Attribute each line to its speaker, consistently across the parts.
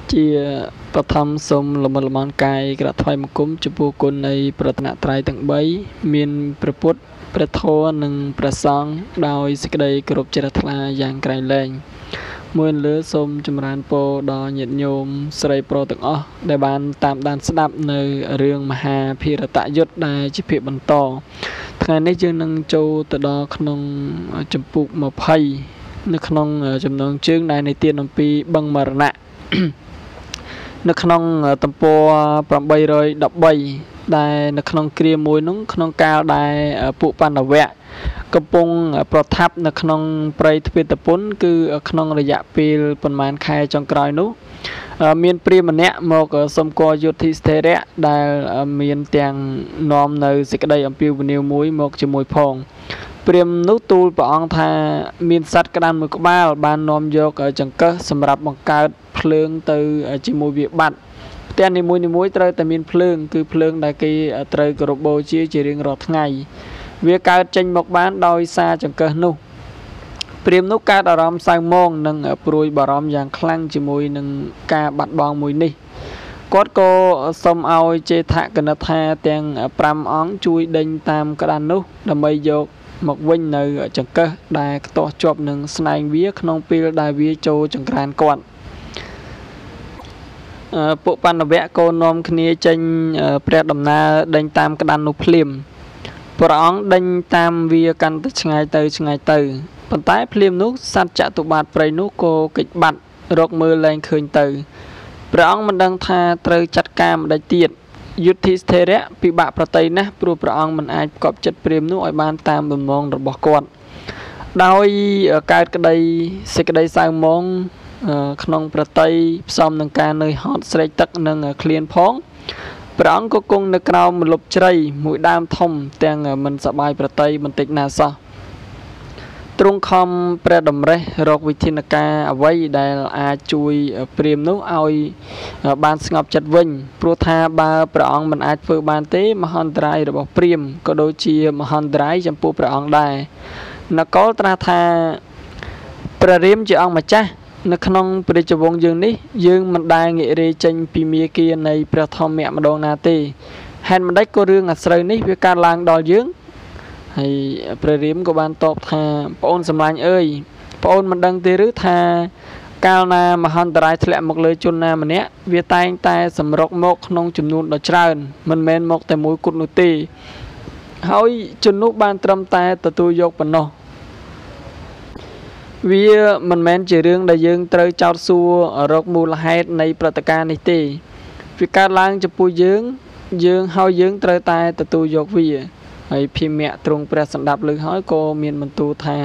Speaker 1: ជាបឋមសូមលំលំនកាយក្រាបថ្វាយបង្គំចំពោះគុណនៃប្រតនត្រ័យទាំង3មានព្រះពុទ្ធព្រះធម៌និងព្រះសង្ឃដោយសេចក្តីគោរពជ្រះថ្លាយ៉ាងក្រៃលែងមួយលើសូមចម្រើនពរដល់ញាតិញោមស្រីប្រុសទាំងអស់ដែលបានតាមដានស្ដាប់នៅរឿងមហាភារតយុទ្ធដែលជាភាគបន្តថ្ងៃនេះយើងនឹងចូលទៅដល់ក្នុងចម្ពោះ20នៅក្នុងចំណងជើងដែលនិទានអំពីបឹងមរណៈនៅក្នុងទំព័រ813ដែលនៅក្នុងគ្រាមួយនោះក្នុងកាលដែលពួកបណ្ឌវៈកំពុងប្រថាប់នៅក្នុងព្រៃទ្វេតពុនគឺក្នុងរយៈពេលប្រមាណខែចុងក្រោយនោះមានព្រាហ្មណ៍ម្នាក់មកសុំគាល់យុទ្ធិស្ថេរៈដែលមានទាំងនាំនៅសេចក្តីអំពាវនាវមួយមកជាមួយផងព្រាហ្មណ៍នោះទូលព្រះអង្គថាមានសត្វក្តាមមួយក្បាលបាននាំយកចង្កឹះសម្រាប់បង្កើតភ្លើងទៅជាមួយវាបាត់ផ្ទះនីមួយៗត្រូវតែមានភ្លើងគឺភ្លើងដែលគេត្រូវគោរពបូជារៀងរាល់ថ្ងៃវាកើតចេញមកបានដោយសារចង្កឹះនោះព្រាហ្មណ៍នោះកើតអារម្មណ៍សៅហ្មងនិងព្រួយបារម្ភយ៉ាងខ្លាំងជាមួយនឹងការបាត់បង់មួយនេះគាត់ក៏សុំឲ្យចេថកនិដ្ឋាទាំង5អង្គជួយដេញតាមក្តាននោះដើម្បីយកមកវិញនៅចង្កឹះដែលខ្ទាស់ជាប់នឹងស្នែងវាក្នុងពេលដែលវាចូលចង្ក្រានគាត់ពួកបណ្ឌវៈក៏នាំគ្នាចេញព្រះដំណើរដេញតាមក្តាននោះភ្លាមព្រះអង្គដេញតាមវាកាន់តែឆ្ងាយទៅប៉ុន្តែភ្លាមនោះសត្វចតុបាទព្រៃនោះក៏គេចបាត់រកមើលលែងឃើញទៅព្រះអង្គមិនដឹងថាត្រូវចាត់ការម្ដេចទៀតយុទ្ធិស្ថេរៈពិបាកប្រតិយណាស់ព្រោះព្រះអង្គមិនអាចផ្គប់ចិត្តព្រាហ្មណ៍នោះឲ្យបានតាមបំណងរបស់គាត់ដោយកើតសេចក្តីសៅហ្មងក្នុងប្រតិយផ្សំនឹងការនឿយហត់ស្រេកទឹកនិងឃ្លានផងព្រះអង្គក៏គង់នៅក្រោមម្លប់ជ្រៃមួយដើមធំទាំងមិនសប្បាយប្រតិយបន្តិចណាសោះទ្រង់ខំព្រះតម្រេះរកវិធានការអ្វីដែលអាចជួយព្រាហ្មណ៍នោះឲ្យបានស្ងប់ចិត្តវិញព្រោះថាបើព្រះអង្គមិនអាចធ្វើបានទេមហន្តរាយរបស់ព្រាហ្មណ៍ក៏ដូចជាមហន្តរាយចំពោះព្រះអង្គដែរនគរត្រាស់ថាព្រះរាមជាអង្គម្ចាស់នៅក្នុងព្រះជវង្សយើងនេះយើងមិនដែលងាករេចេញពីមាគ៌ានៃព្រះធម្មៈម្ដងណាទេហេតុមិនដេចក៏រឿងអាស្រូវនេះវាកើតឡើងដល់យើងហើយព្រះរាមក៏បានតបថាប្អូនសម្លាញ់អើយប្អូនមិនដឹងទេឬថាកាលណាមហន្តរាយធ្លាក់មកលើជនណាម្នាក់វាតែងតែសម្រុកមកក្នុងចំនួនដ៏ច្រើនមិនមែនមកតែមួយគត់នោះទេហើយជននោះបានត្រឹមតែទទួលយកប៉ុណ្ណោះវាមិនមែនជារឿងដែលយើងត្រូវចោទសួររកមូលហេតុនៃព្រឹត្តិការណ៍នេះទេវាកើតឡើងចំពោះយើងហើយយើងត្រូវតែទទួលយកវាហើយភិមៈទ្រង់ព្រះសម្ដាប់លើហើយក៏មានបន្ទូលថា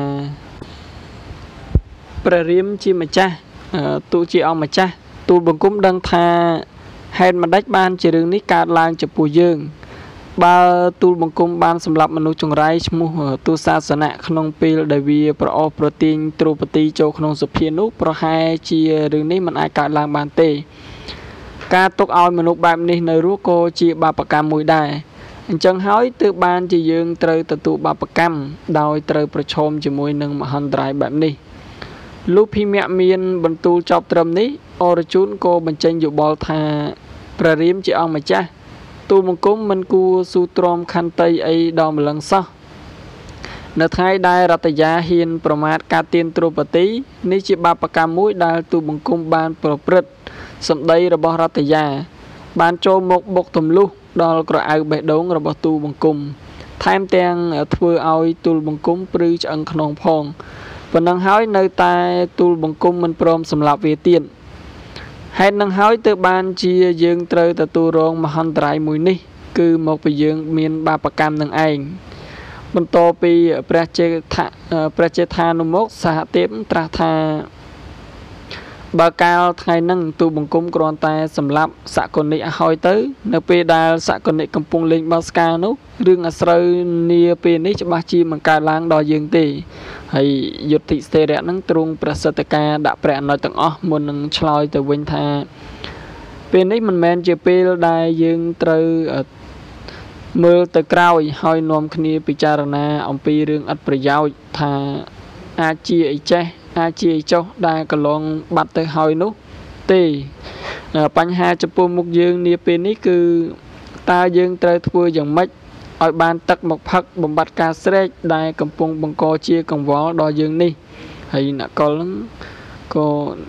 Speaker 1: ព្រះរាមជាម្ចាស់ទូលជាអង្គម្ចាស់ទូលបង្គំដឹងថាហេតុម្ដេចបានជារឿងនេះកើតឡើងចំពោះយើងបើទូលបង្គំបានសម្លាប់មនុស្សចង្រៃឈ្មោះទូសាសនៈក្នុងពេលដែលវាប្រអស់ប្រទាញទ្រពទីចូលក្នុងសភានោះប្រហែលជារឿងនេះមិនអាចកើតឡើងបានទេការទុកឲ្យមនុស្សបែបនេះនៅរស់ក៏ជាបាបកម្មមួយដែរអញ្ចឹងហើយទើបបានជាយើងត្រូវទទួលបាបកម្មដោយត្រូវប្រឈមជាមួយនឹងមហន្តរាយបែបនេះលុះភិមៈមានបន្ទូលចប់ត្រឹមនេះអរជូនក៏បញ្ចេញយោបល់ថាព្រះរាមជាអង្គម្ចាស់ទូលបង្គំមិនគួរស៊ូទ្រាំខន្តីអីដល់ម្លឹងសោះនៅថ្ងៃដែលរតយាហ៊ានប្រមាថការទានទ្រពទីនេះជាបាបកម្មមួយដែលទូលបង្គំបានប្រព្រឹត្តសម្ដីរបស់រតយាបានចូលមកបុកទម្លុះដល់ក្រអៅបេះដូងរបស់ទូលបង្គំថែមទាំងធ្វើឲ្យទូលបង្គំព្រឺឆ្អឹងខ្នងផងប៉ុណ្ណឹងហើយនៅតែទូលបង្គំមិនព្រមសម្លាប់វាទៀតហេតុនឹងហើយទើបបានជាយើងត្រូវទទួលរងមហន្តរាយមួយនេះគឺមកពីយើងមានបាបកម្មនឹងឯងបន្តពីព្រះចេថានុមកសហទេពត្រាស់ថាបើកាលថ្ងៃហ្នឹងទូបង្គំគ្រាន់តែសម្លាប់សកលនិកឲ្យទៅនៅពេលដែលសកលនិកកំពុងលេងបោះស្កានោះរឿងអាស្រូវនាពេលនេះច្បាស់ជាមិនកើតឡើងដល់យើងទេហើយយុទ្ធិស្ថេរៈហ្នឹងទ្រង់ប្រសិទ្ធការដាក់ព្រះអនុទាំងអស់មុននឹងឆ្លើយទៅវិញថាពេលនេះមិនមែនជាពេលដែលយើងត្រូវមើលទៅក្រោយហើយនាំគ្នាពិចារណាអំពីរឿងឥតប្រយោជន៍ថាអាចជាអីចេះអាចជាចុះដែលកន្លងបាត់ទៅហើយនោះទេបញ្ហាចំពោះមុខយើងនាពេលនេះគឺតើយើងត្រូវធ្វើយ៉ាងម៉េចឲ្យបានទឹកមកផឹកបំបត្តិការស្រេកដែលកំពុងបង្កជាកង្វល់ដល់យើងនេះហើយអ្នកកុលហ្នឹងក៏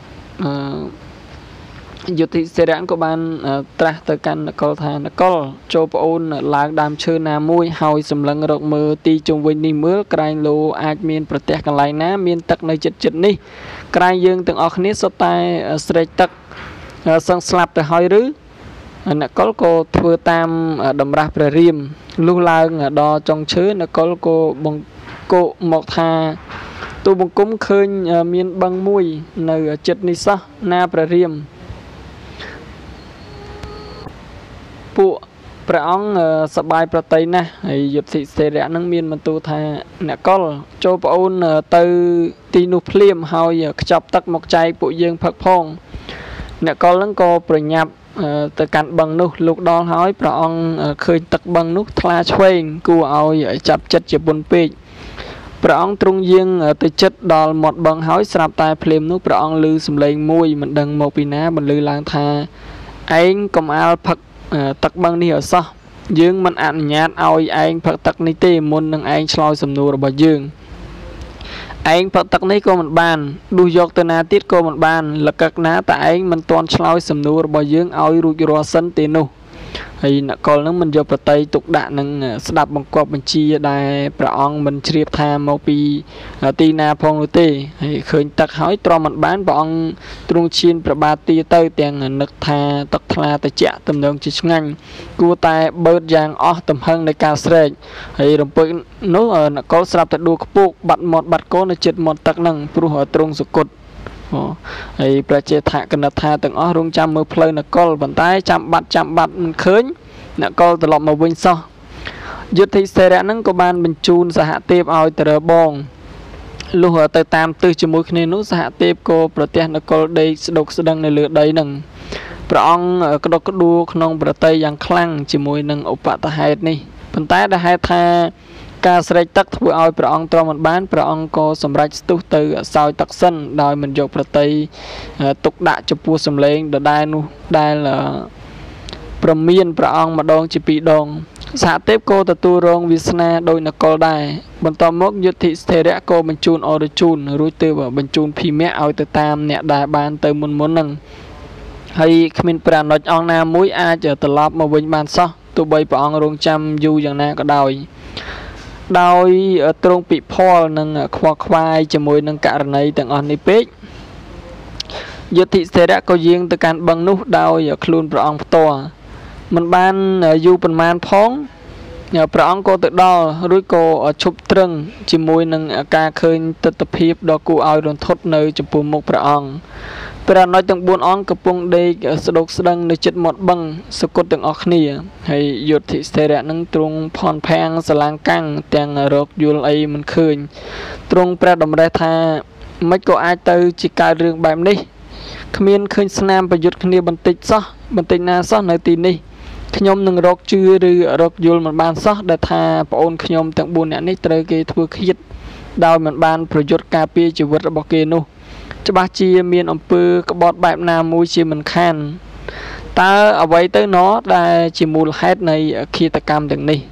Speaker 1: យុទ្ធិសេរៈក៏បានត្រាស់ទៅកាន់នគរថានគរចូលប្អូនឡើងដើមឈើណាមួយហើយសម្លឹងរកមើលទីជុំវិញនេះមើលក្រែងលោអាចមានប្រទេសកន្លែងណាមានទឹកនៅចិត្តនេះក្រែងយើងទាំងអស់គ្នាសុទ្ធតែស្រេកទឹកសឹងស្លាប់ទៅហើយឬនគរក៏ធ្វើតាមតម្រាស់ព្រះរាមលុះឡើងដល់ចុងឈើនគរក៏បង្កកមកថាទូបង្គំឃើញមានបឹងមួយនៅចិត្តនេះសោះណាព្រះរាមពួកព្រះអង្គសប្បាយប្រតិណាស់ហើយយុទ្ធិសេរៈនឹងមានបន្ទូលថាអ្នកកុលចូលប្អូនទៅទីនោះភ្លាមហើយខ្ចប់ទឹកមកចែកពួកយើងផឹកផងអ្នកកុលនឹងក៏ប្រញាប់ទៅកាន់បឹងនោះលោកដល់ហើយព្រះអង្គឃើញទឹកបឹងនោះថ្លាឆ្វេងគួរឲ្យចាប់ចិត្តជាបុណ្យពេកព្រះអង្គទ្រង់យាងទៅចិត្តដល់មាត់បឹងហើយស្រាប់តែភ្លាមនោះព្រះអង្គឮសំឡេងមួយមិនដឹងមកពីណាបន្លឺឡើងថាឯងកុំអាលផឹកទឹកបឹងនេះឲ្យសោះយើងមិនអនុញ្ញាតឲ្យឯងផឹកទឹកនេះទេមុននឹងឯងឆ្លើយសំណួររបស់យើងឯងផឹកទឹកនេះក៏មិនបានដួសយកទៅណាទៀតក៏មិនបានលកឹកណាតែឯងមិនទាន់ឆ្លើយសំណួររបស់យើងឲ្យរួចរាល់សិនទេនោះហើយនគរនឹងមិនយកប្រតិទុកដាក់នឹងស្ដាប់បង្គាប់បញ្ជាដែលព្រះអង្គមិនជ្រាបថាមកពីទីណាផងនោះទេហើយឃើញទឹកហើយទ្រាំមិនបានព្រះអង្គទ្រង់ឈានព្រះបាទទាទៅទាំងនឹកថាទឹកថ្លាត្រជាក់ទំនងជាឆ្ងាញ់គួរតែបឺតយ៉ាងអស់ទំហឹងនៃការស្រែកហើយរំពើនោះនគរស្រាប់តែដួលខ្ពូកបាត់មាត់បាត់កូននៅជិតមាត់ទឹកនឹងព្រោះទ្រង់សុគតហើយប្រជាថាកណិតថាទាំងអស់រងចាំមើលផ្លូវនគរប៉ុន្តែចាំបាត់មិនឃើញនគរត្រឡប់មកវិញសោះយុទ្ធិសេរៈហ្នឹងក៏បានបញ្ជូនសហទេពឲ្យទៅរើបងលុះទៅតាមទិសជាមួយគ្នានោះសហទេពក៏ប្រទះនគរដេកស្ដុកស្ដឹងនៅលើដីហ្នឹងព្រះអង្គក្តុកក្តួលក្នុងប្រតិយយ៉ាងខ្លាំងជាមួយនឹងឧបតហេតុនេះប៉ុន្តែដែលហេតុថាការស្រេកទឹកធ្វើឲ្យព្រះអង្គទ្រាំមិនបានព្រះអង្គក៏សម្រេចស្ទុះទៅសោយទឹកសិនដោយមិនយកប្រតិយទុកដាក់ចំពោះសម្លេងដដែលនោះដែលប្រមានព្រះអង្គម្ដងជាពីរដងសហទេពក៏ទទួលរងវាសនាដោយនគរដែរបន្ទាប់មកយុទ្ធិស្ថេរៈក៏បញ្ជូនអរជូនរួចទៅបញ្ជូនភីមៈឲ្យទៅតាមអ្នកដែលបានទៅមុនហ្នឹងហើយគ្មានព្រះអនុជអង្គណាមួយអាចត្រឡប់មកវិញបានសោះទោះបីព្រះអង្គរងចាំយូរយ៉ាងណាក៏ដោយទ្រង់ពិផលនឹងខ្វល់ខ្វាយជាមួយនឹងករណីទាំងអស់នេះពេកយុទ្ធិស្ថេរៈក៏យាងទៅកាន់បឹងនោះដោយខ្លួនព្រះអង្គផ្ទាល់មិនបានយូរប៉ុន្មានផងព្រះអង្គក៏ទៅដល់រួចក៏ឈប់ត្រឹងជាមួយនឹងការឃើញទិដ្ឋភាពដ៏គួរឲ្យរន្ធត់នៅចំពោះមុខព្រះអង្គព្រះអនុជទាំង4អង្គកំពុងដេកស្ដុកស្ដឹងនៅជិតមាត់បឹងសគត់ទាំងអស់គ្នាហើយយុទ្ធិស្ថេរៈនឹងទ្រង់ផនផាំងសឡាងកាំងទាំងរកយល់អីមិនឃើញទ្រង់ព្រះតម្រេះថាមិនក៏អាចទៅជាកើតរឿងបែបនេះគ្មានឃើញស្នាមប្រយុទ្ធគ្នាបន្តិចណាសោះនៅទីនេះខ្ញុំនឹងរកជឿឬរកយល់មិនបានសោះដែលថាប្អូនខ្ញុំទាំង4នាក់នេះត្រូវគេធ្វើឃាតដោយមិនបានប្រយុទ្ធការពារជីវិតរបស់គេនោះច្បាស់ជាមានអំពើក្បត់បែបណាមួយជាមិនខានតើអ្វីទៅណដែលជាមូលហេតុនៃឃាតកម្មទាំងនេះ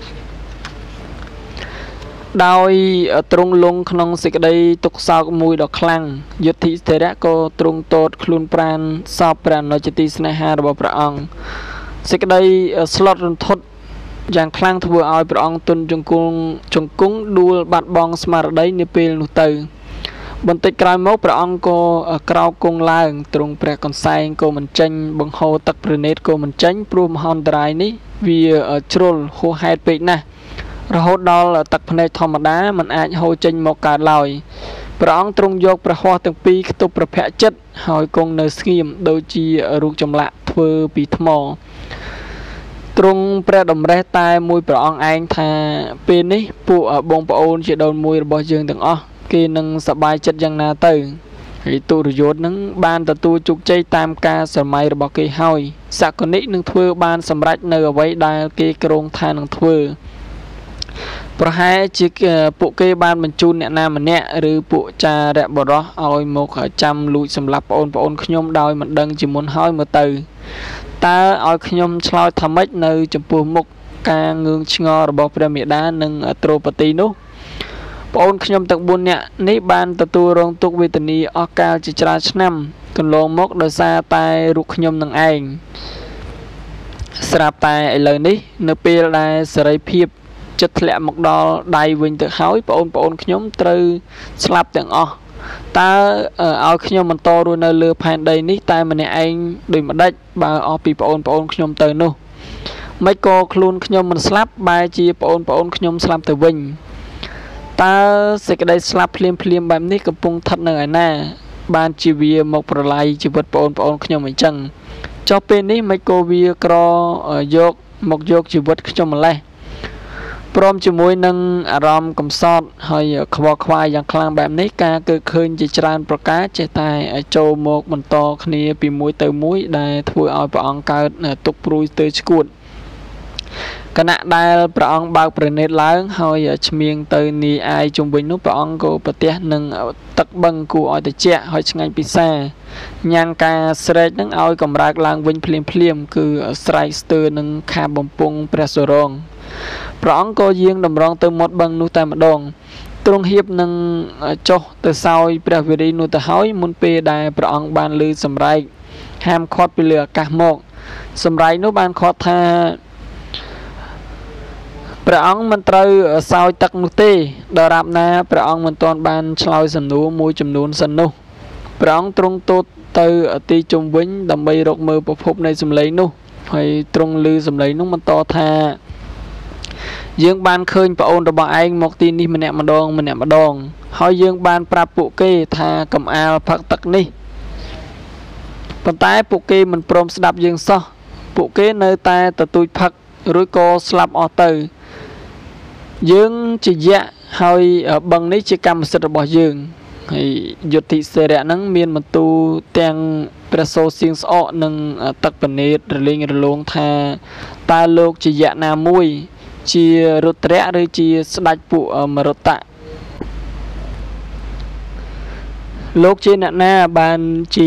Speaker 1: ដោយទ្រង់លងក្នុងសេចក្តីទុក្ខសោកមួយដ៏ខ្លាំងយុទ្ធិស្ថេរៈក៏ទ្រង់ទតខ្លួនប្រាណសពព្រះអនុជទីស្នេហារបស់ព្រះអង្គសេចក្តីស្លុតរន្ធត់យ៉ាងខ្លាំងធ្វើឲ្យព្រះអង្គទុនជង្គង់ដួលបាត់បង់ស្មារតីនាពេលនោះទៅបន្តិចក្រោយមកព្រះអង្គក៏ក្រោកគង់ឡើងទ្រង់ព្រះកន្សែងក៏មិនចេញបង្ហូរទឹកព្រះនេត្រក៏មិនចេញព្រោះមហន្តរាយនេះវាជ្រុលហួសហេតុពេកណាស់រហូតដល់ទឹកភ្នែកធម្មតាមិនអាចហូរចេញមកកើតឡើយព្រះអង្គទ្រង់យកព្រះហស្ថទាំងពីរខ្ទប់ព្រះភ័ក្ត្រចិត្តហើយគង់នៅស្ងៀមដូចជារូបចម្លាក់ធ្វើពីថ្មទ្រង់ព្រះតម្រេះតែមួយព្រះអង្គឯងថាពេលនេះពួកបងប្អូនជាដូនមួយរបស់យើងទាំងអស់គេនឹងសប្បាយចិត្តយ៉ាងណាទៅហើយទុរយោធនឹងបានទទួលជោគជ័យតាមការស្រមៃរបស់គេហើយសក្កនិនឹងធ្វើបានសម្រេចនៅអ្វីដែលគេគ្រោងថានឹងធ្វើប្រហែលជាពួកគេបានបញ្ជូនអ្នកណាម្នាក់ឬពួកចារៈបរោះឲ្យមកចាំលួចសម្លាប់បងប្អូនខ្ញុំដោយមិនដឹងជាមុនហើយមើលទៅតើឲ្យខ្ញុំឆ្លើយថាម៉េចនៅចំពោះមុខការងឿងឆ្ងល់របស់ព្រះមេដានិងត្រូបទីនោះបងប្អូនខ្ញុំទាំង4នាក់នេះបានទទួលរងទុក្ខវេទនាអស់កាលជាច្រើនឆ្នាំកន្លងមកដោយសារតែរូបខ្ញុំនឹងឯងស្រាប់តែឥឡូវនេះនៅពេលដែលសេរីភាពចិត្តធ្លាក់មកដល់ដៃវិញទៅហើយបងប្អូនខ្ញុំត្រូវស្លាប់ទាំងអស់តើឲ្យខ្ញុំបន្តរស់នៅលើផែនដីនេះតែម្នាក់ឯងដូចម្ដេចបើអស់ពីបងប្អូនខ្ញុំទៅនោះមិនក៏ខ្លួនខ្ញុំមិនស្លាប់បែរជាបងប្អូនខ្ញុំស្លាប់ទៅវិញតើសេចក្តីស្លាប់ភ្លាមបែបនេះកំពុងស្ថិតនៅឯណាបានជាវាមកប្រឡាយជីវិតបងប្អូនខ្ញុំអញ្ចឹងចុះពេលនេះមិនក៏វាក្រយកជីវិតខ្ញុំម្លេះព្រមជាមួយនឹងអារម្មណ៍កំសត់ហើយខ្វល់ខ្វាយយ៉ាងខ្លាំងបែបនេះការកើតឃើញជាច្រើនប្រការចេះតែចូលមកបន្តគ្នាពីមួយទៅមួយដែលធ្វើឲ្យព្រះអង្គកើតទុកព្រួយទៅឈួតគណៈដែលព្រះអង្គបើកព្រះនេត្រឡើងហើយឆ្មៀងទៅនីអាយជុំវិញនោះព្រះអង្គក៏ប្រទះនឹងទឹកបឹងគួរឲ្យត្រជាក់ហើយឆ្ងាញ់ពិសាញ៉ាំងការស្រែកនឹងឲ្យកម្រើកឡើងវិញភ្លាមគឺស្រែកស្ទើរនឹងខាបំពង់ព្រះសុរងព្រះអង្គក៏យាងតម្រង់ទៅមាត់បឹងនោះតែម្ដងទ្រង់ហៀបនឹងចុះទៅសោយព្រះវេរីនោះទៅហើយមុនពេលដែលព្រះអង្គបានឮសម្រែកហាមឃាត់ពីលើអាកាសមកសម្រែកនោះបានឃាត់ថាព្រះអង្គមិនត្រូវសោយទឹកនោះទេដរាបណាព្រះអង្គមិនទាន់បានឆ្លើយសំណួរមួយចំនួនសិននោះព្រះអង្គទ្រង់ទតទៅទីជុំវិញដើម្បីរកមើលប្រភពនៃសម្លេងនោះហើយទ្រង់ឮសម្លេងនោះបន្តថាយើងបានឃើញប្អូនរបស់ឯងមកទីនេះម្នាក់ម្ដងហើយយើងបានប្រាប់ពួកគេថាកំអាលផឹកទឹកនេះប៉ុន្តែពួកគេមិនព្រមស្ដាប់យើងសោះពួកគេនៅតែទទូចផឹករួចក៏ស្លាប់អស់ទៅយើងជាយៈហើយបឹងនេះជាកម្មសិទ្ធិរបស់យើងហើយយុទ្ធិសេរៈហ្នឹងមានបន្ទូទាំងព្រះសូរសៀងស្អកនិងទឹកពនេតរលែងរលោងថាតើលោកជាយៈណាមួយជារុទ្រៈឬជាស្ដេចពួកមរុតៈលោកជាអ្នកណាបានជា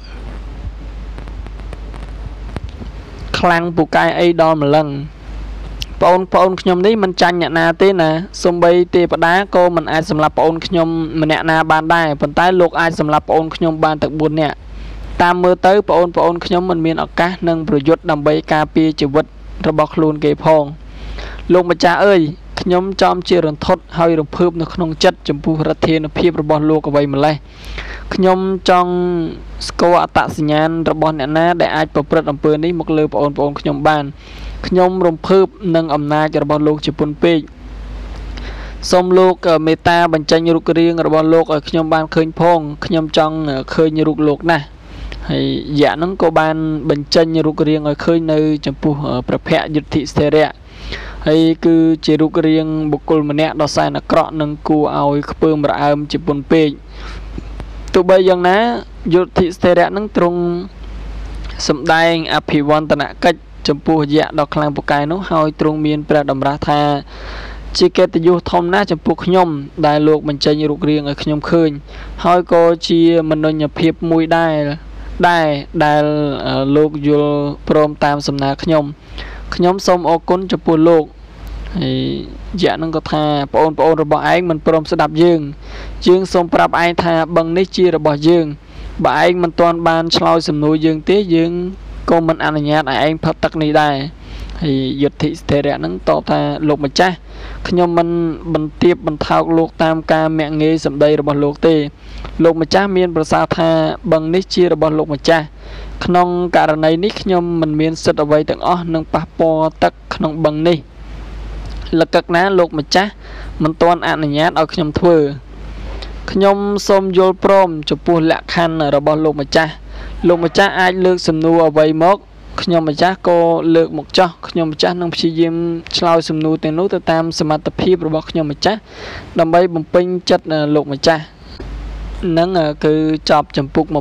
Speaker 1: ខ្លាំងពូកែអីដល់ម្លឹងបងប្អូនខ្ញុំនេះមិនចាញ់អ្នកណាទេណាសំបីទេវតាក៏មិនអាចសម្លាប់បងប្អូនខ្ញុំម្នាក់ណាបានដែរប៉ុន្តែលោកអាចសម្លាប់បងប្អូនខ្ញុំបានទាំង4នាក់តាមមើលទៅបងប្អូនខ្ញុំមិនមានឱកាសនិងប្រយុទ្ធដើម្បីការពារជីវិតរបស់ខ្លួនគេផងលោកម្ចាស់អើយខ្ញុំចំជារន្ធត់ហើយរំភើបនៅក្នុងចិត្តចំពោះរដ្ឋាភិបាលរបស់លោកអ្វីម្លេះខ្ញុំចង់ស្គាល់អត្តសញ្ញាណរបស់អ្នកណាដែលអាចប្រព្រឹត្តអំពើនេះមកលើបងប្អូនខ្ញុំបានខ្ញុំរំភើបនឹងអំណាចរបស់លោកជាពន់ពេកសូមលោកមេត្តាបញ្ចេញរូបរាងរបស់លោកឲ្យខ្ញុំបានឃើញផងខ្ញុំចង់ឃើញរូបលោកណាស់ហើយយៈហ្នឹងក៏បានបញ្ចេញរូបរាងឲ្យឃើញនៅចំពោះព្រះភ័ក្ត្រយុទ្ធិស្ថិរៈហើយគឺជារូបរាងបុគ្គលម្នាក់ដ៏សែនអាក្រក់និងគួរឲ្យខ្ពើមរអើមជាពន់ពេកទោះបីយ៉ាងណាយុទ្ធិស្ថិរៈហ្នឹងទ្រង់សម្ដែងអភិវឌ្ឍនកិច្ចចំពោះយៈដ៏ខ្លាំងពូកែនោះហើយទ្រង់មានព្រះតម្រាស់ថាជាកិត្តិយសធំណាស់ចំពោះខ្ញុំដែលលោកបញ្ចេញរូបរាងឲ្យខ្ញុំឃើញហើយក៏ជាមនោញ្ញភាពមួយដែលលោកយល់ព្រមតាមសំណើខ្ញុំសូមអរគុណចំពោះលោកហើយយៈនឹងក៏ថាបងប្អូនរបស់ឯងមិនព្រមស្ដាប់យើងសូមប្រាប់ឯងថាបឹងនេះជារបស់យើងបើឯងមិនទាន់បានឆ្លើយសំណួរយើងទេយើងក៏មិនអនុញ្ញាតឲ្យឯងផឹកទឹកនេះដែរហើយយុទ្ធិស្ថិរៈនឹងតបថាលោកម្ចាស់ខ្ញុំមិនបន្ទាបបន្ថោកលោកតាមការមាក់ងាយសម្ដីរបស់លោកទេលោកម្ចាស់មានប្រសាសន៍ថាបឹងនេះជារបស់លោកម្ចាស់ក្នុងករណីនេះខ្ញុំមិនមានសិទ្ធិអ្វីទាំងអស់នឹងប៉ះពាល់ទឹកក្នុងបឹងនេះលកឹកណាលោកម្ចាស់មិនទាន់អនុញ្ញាតឲ្យខ្ញុំធ្វើខ្ញុំសូមយល់ព្រមចំពោះលក្ខខណ្ឌរបស់លោកម្ចាស់អាចលើកសំណួរអ្វីមកខ្ញុំម្ចាស់ក៏លើកមកចោះខ្ញុំម្ចាស់នឹងព្យាយាមឆ្លើយសំណួរទាំងនោះទៅតាមសមត្ថភាពរបស់ខ្ញុំម្ចាស់ដើម្បីបំពេញចិត្តលោកម្ចាស់នឹងគឺចប់ចម្ពោះ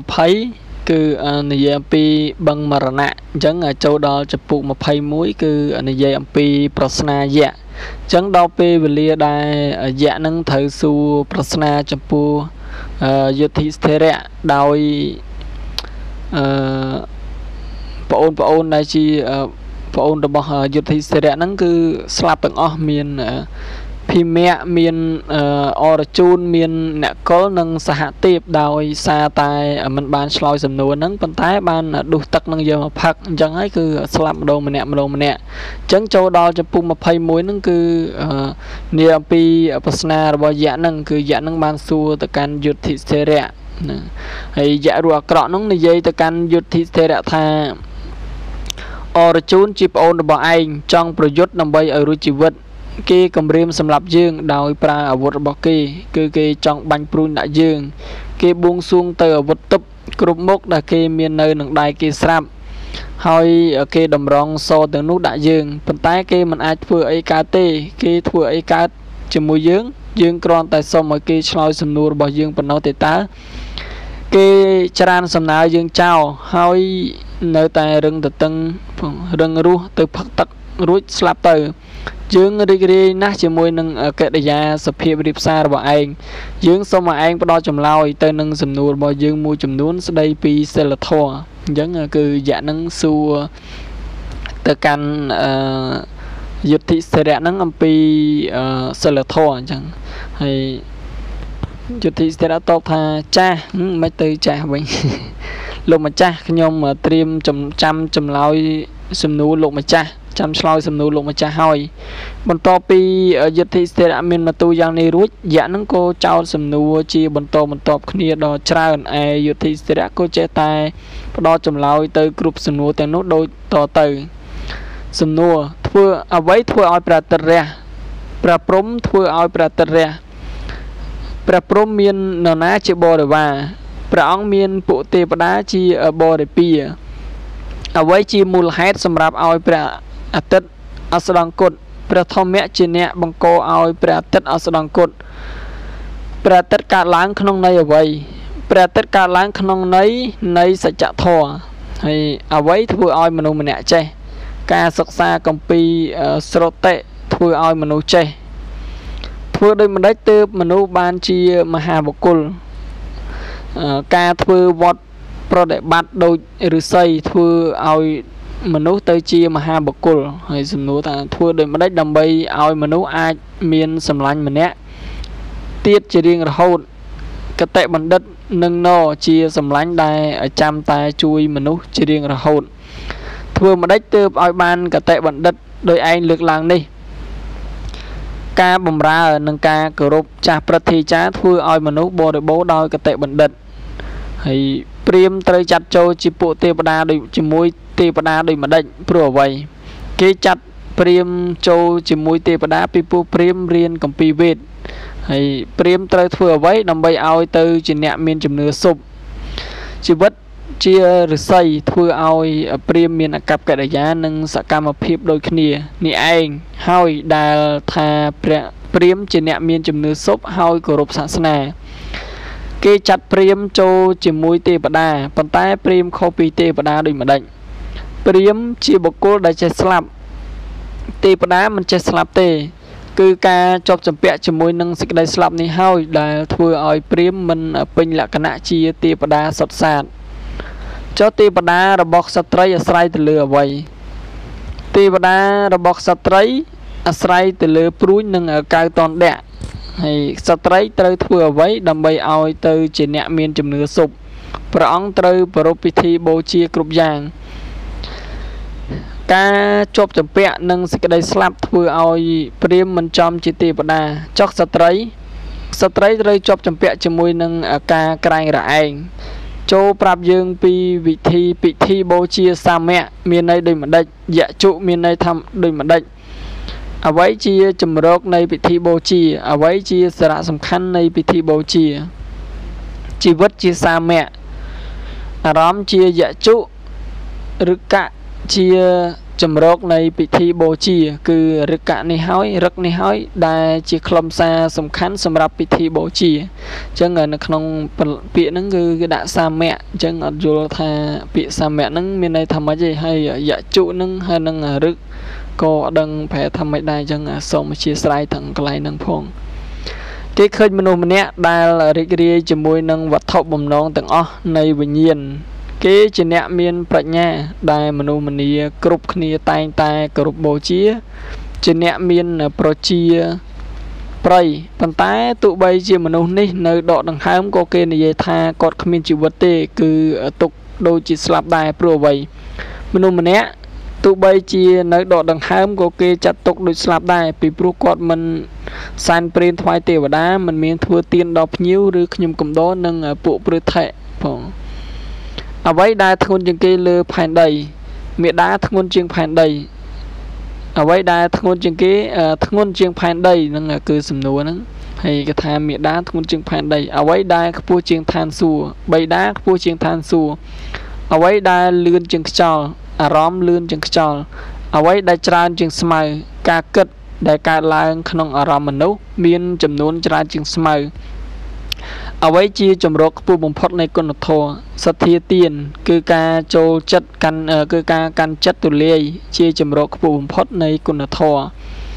Speaker 1: 20គឺនិយាយអំពីបឹងមរណៈអញ្ចឹងចូលដល់ចម្ពោះ21គឺនិយាយអំពីប្រស្នាយៈចឹងដល់ពេលវេលាដែលយៈនឹងត្រូវសួរប្រស្នាចំពោះយុទ្ធិស្ថិរៈដោយប្អូនដែលជាប្អូនរបស់យុទ្ធិស្ថិរៈហ្នឹងគឺស្លាប់ទាំងអស់មានភីមៈមានអរជូនមានអ្នកកុលនិងសហទេពដោយសារតែមិនបានឆ្លើយសំណួរហ្នឹងប៉ុន្តែបានដុះទឹកនឹងយកមកផឹកអញ្ចឹងហើយគឺស្លាប់ម្ដងម្នាក់អញ្ចឹងចូលដល់ចំពុះ21ហ្នឹងគឺនាអំពីប្រស្នារបស់យៈហ្នឹងគឺយៈហ្នឹងបានសួរទៅកាន់យុទ្ធិស្ថិរៈហើយយៈរੂអាក្រក់ហ្នឹងនិយាយទៅកាន់យុទ្ធិស្ថិរៈថាអរជូនជាប្អូនរបស់ឯងចង់ប្រយុទ្ធដើម្បីឲ្យរួចជីវិតគេគម្រាមសម្លាប់យើងដោយប្រើអាវុធរបស់គេគឺគេចង់បាញ់ព្រួញដាក់យើងគេបួងសួងទៅអាវុធទឹកគ្រប់មុខដែលគេមាននៅនឹងដៃគេស្រាប់ហើយគេតម្រង់សទាំងនោះដាក់យើងប៉ុន្តែគេមិនអាចធ្វើអីកើតទេគេធ្វើអីកើតជាមួយយើងគ្រាន់តែសុំឲ្យគេឆ្លើយសំណួររបស់យើងប៉ុណ្ណោះទេតើគេច្រានសំណើយើងចោលហើយនៅតែរឹងតឹងរឹងរស់ទៅផឹកទឹករួចស្លាប់ទៅយើងរីករាយណាស់ជាមួយនឹងកិរិយាសភាពរៀបសាររបស់ឯងយើងសូមឲ្យឯងផ្ដល់ចម្លើយទៅនឹងសំណួររបស់យើងមួយចំនួនស្ដីពីសិលធម៌អញ្ចឹងគឺយៈនឹងសួរទៅកាន់យុទ្ធិស្ថិរៈហ្នឹងអំពីសិលធម៌អញ្ចឹងហើយយុទ្ធិស្ថិរៈតបថាចាស់មិនទៅចាស់វិញលោកម្ចាស់ខ្ញុំត្រៀមចាំចម្លើយសំណួរលោកម្ចាស់ចាំឆ្លើយសំណួរលោកម្ចាស់ហើយបន្ទាប់ពីយុទ្ធិស្ថិរៈមានបន្ទូលយ៉ាងនេះរួចយៈនឹងក៏ចោទសំណួរជាបន្តគ្នាដល់ច្រើនឯយុទ្ធិស្ថិរៈក៏ចេះតែផ្ដល់ចម្លើយទៅគ្រប់សំណួរទាំងនោះដូចតទៅសំណួរធ្វើអ្វីធ្វើឲ្យព្រះអាទិត្យរះព្រះព្រំធ្វើឲ្យព្រះអាទិត្យរះព្រះព្រំមាននរណាជាបរិវារព្រះអង្គមានពួកទេវតាជាបរិពារអ្វីជាមូលហេតុសម្រាប់ឲ្យព្រះអាទិត្យអស្ដង្គតព្រះធម្មៈជាអ្នកបង្កឲ្យព្រះអាទិត្យអស្ដង្គតព្រះអាទិត្យកើតឡើងក្នុងន័យអ្វីព្រះអាទិត្យកើតឡើងក្នុងន័យនៃសច្ចធម៌ហើយអ្វីធ្វើឲ្យមនុស្សម្នាក់ចេះការសិក្សាគម្ពីរស្រតិធ្វើឲ្យមនុស្សចេះធ្វើដោយម្ដេចទើបមនុស្សបានជាមហាបុគ្គលការធ្វើវត្តប្រតិបត្តិដោយឫស្សីធ្វើឲ្យមនុស្សទៅជាមហាបុគ្គលហើយសំណួរថាធ្វើដោយម្ដេចដើម្បីឲ្យមនុស្សអាចមានសម្លាញ់ម្នាក់ទៀតជារៀងរហូតកតិបណ្ឌិតនឹងណជាសម្លាញ់ដែលចាំតែជួយមនុស្សជារៀងរហូតធ្វើម្ដេចទើបឲ្យបានកតិបណ្ឌិតដោយឯងលើកឡើងនេះការបម្រើនិងការគោរពចាស់ព្រឹទ្ធាចារ្យធ្វើឲ្យមនុស្សបរិបូរដោយកតិបណ្ឌិតហើយព្រាហ្មណ៍ត្រូវចាត់ចូលជាពួកទេវតាដូចជាមួយទេវតាដោយម្ដេចព្រោះអ្វីគេចាត់ព្រាហ្មណ៍ចូលជាមួយទេវតាពីពួកព្រាហ្មណ៍រៀនគម្ពីរវេទហើយព្រាហ្មណ៍ត្រូវធ្វើអ្វីដើម្បីឲ្យទៅជាអ្នកមានជំនឿសុបជីវិតជាឫស្សីធ្វើឲ្យព្រាហ្មណ៍មានអកប្បកិរិយានិងសកម្មភាពដូចគ្នានេះឯងហើយដែលថាព្រះព្រាហ្មណ៍ជាអ្នកមានជំនឿសុបហើយគោរពសាសនាគេចាត់ព្រាហ្មណ៍ចូលជាមួយទេវតាប៉ុន្តែព្រាហ្មណ៍ខុសពីទេវតាដូចម្ដេចព្រាហ្មណ៍ជាបុគ្គលដែលចេះស្លាប់ទេវតាមិនចេះស្លាប់ទេគឺការជាប់ចម្ពាក់ជាមួយនឹងសេចក្តីស្លាប់នេះហើយដែលធ្វើឲ្យព្រាហ្មណ៍មិនពេញលក្ខណៈជាទេវតាសុទ្ធសាធចុះទេវតារបស់ក្សត្រីអាស្រ័យទៅលើអ្វីទេវតារបស់ក្សត្រីអាស្រ័យទៅលើព្រួញនិងកៅតនដៈហើយក្សត្រីត្រូវធ្វើអ្វីដើម្បីឲ្យទៅជាអ្នកមានជំនឿសុបព្រះអង្គត្រូវប្រារព្ធពិធីបូជាគ្រប់យ៉ាងការជាប់ចម្ពាក់នឹងសេចក្តីស្លាប់ធ្វើឲ្យព្រាហ្មណ៍មិនចំជាទេវតាចុះក្សត្រីត្រូវជាប់ចម្ពាក់ជាមួយនឹងការក្រែងរឯងចូលប្រាប់យើងពីវិធីពិធីបូជាសាមៈមានន័យដូចម្ដេចយជុមានន័យថាដូចម្ដេចអ្វីជាជំរកនៃពិធីបូជាអ្វីជាសារៈសំខាន់នៃពិធីបូជាជីវិតជាសាមៈអារម្មណ៍ជាយជុឬកៈជាជំរកនៃពិធីបូជាគឺរឹកនេះហើយរឹកនេះហើយដែលជាខ្លឹមសារសំខាន់សម្រាប់ពិធីបូជាអញ្ចឹងនៅក្នុងពាក្យហ្នឹងគឺគេដាក់សាមៈអញ្ចឹងអត់យល់ថាពាក្យសាមៈហ្នឹងមានន័យថាម៉េចទេហើយយជុហ្នឹងហើយនឹង có đăng phải thăm mấy đại chẳng xong chia sẻ thằng cái này nâng phong cái khơi mình ôm nè đa là rì chỉ môi nâng vật thọ bầm nón từng này bình nhiên cái chỉ nè miên bạch nha đài mình ôm mình cướp khnia tay tay cướp bồ chia chỉ nè miên pro chia prey bàn tay tụ bay chỉ mình ôm ní nơi đọ đằng hai có kê này tha cọt khmiên chịu vật tê cứ tục đôi chỉ slap đài pro vậy mình ôm nè tụ bay chia nơi đọ đằng hai có kê chặt tục đôi slap đài bị pro cọt mình san print thoại tê và đá mình miên thua tiền đọc nhiêu rồi nhung cầm đó nâng bộ pro thệ phong ở vậy đa thôn chừng kê lơ phản đầy mẹ đá thôn chừng phản đầy ở vậy đa thôn chừng kê thôn chừng phản đầy nâng cứ sầm nua nâng hay cái tham mẹ đá thôn chừng phản đầy ở vậy đa cái pua chừng than xùa bay đá pua chừng than xùa ở vậy đa lươn chừng chòl róm lươn chừng chòl ở vậy đa tràn chừng smile ca cất đại ca lang khung ở róm mình nấu miên chấm nón tràn chừng smile ở vậy chia chấm rốt pua bùng phật này con thò sát thiệt tiền cứ ca châu chất căn cứ ca căn chất tụ lê chia chấm rốt pua bùng phật này con thò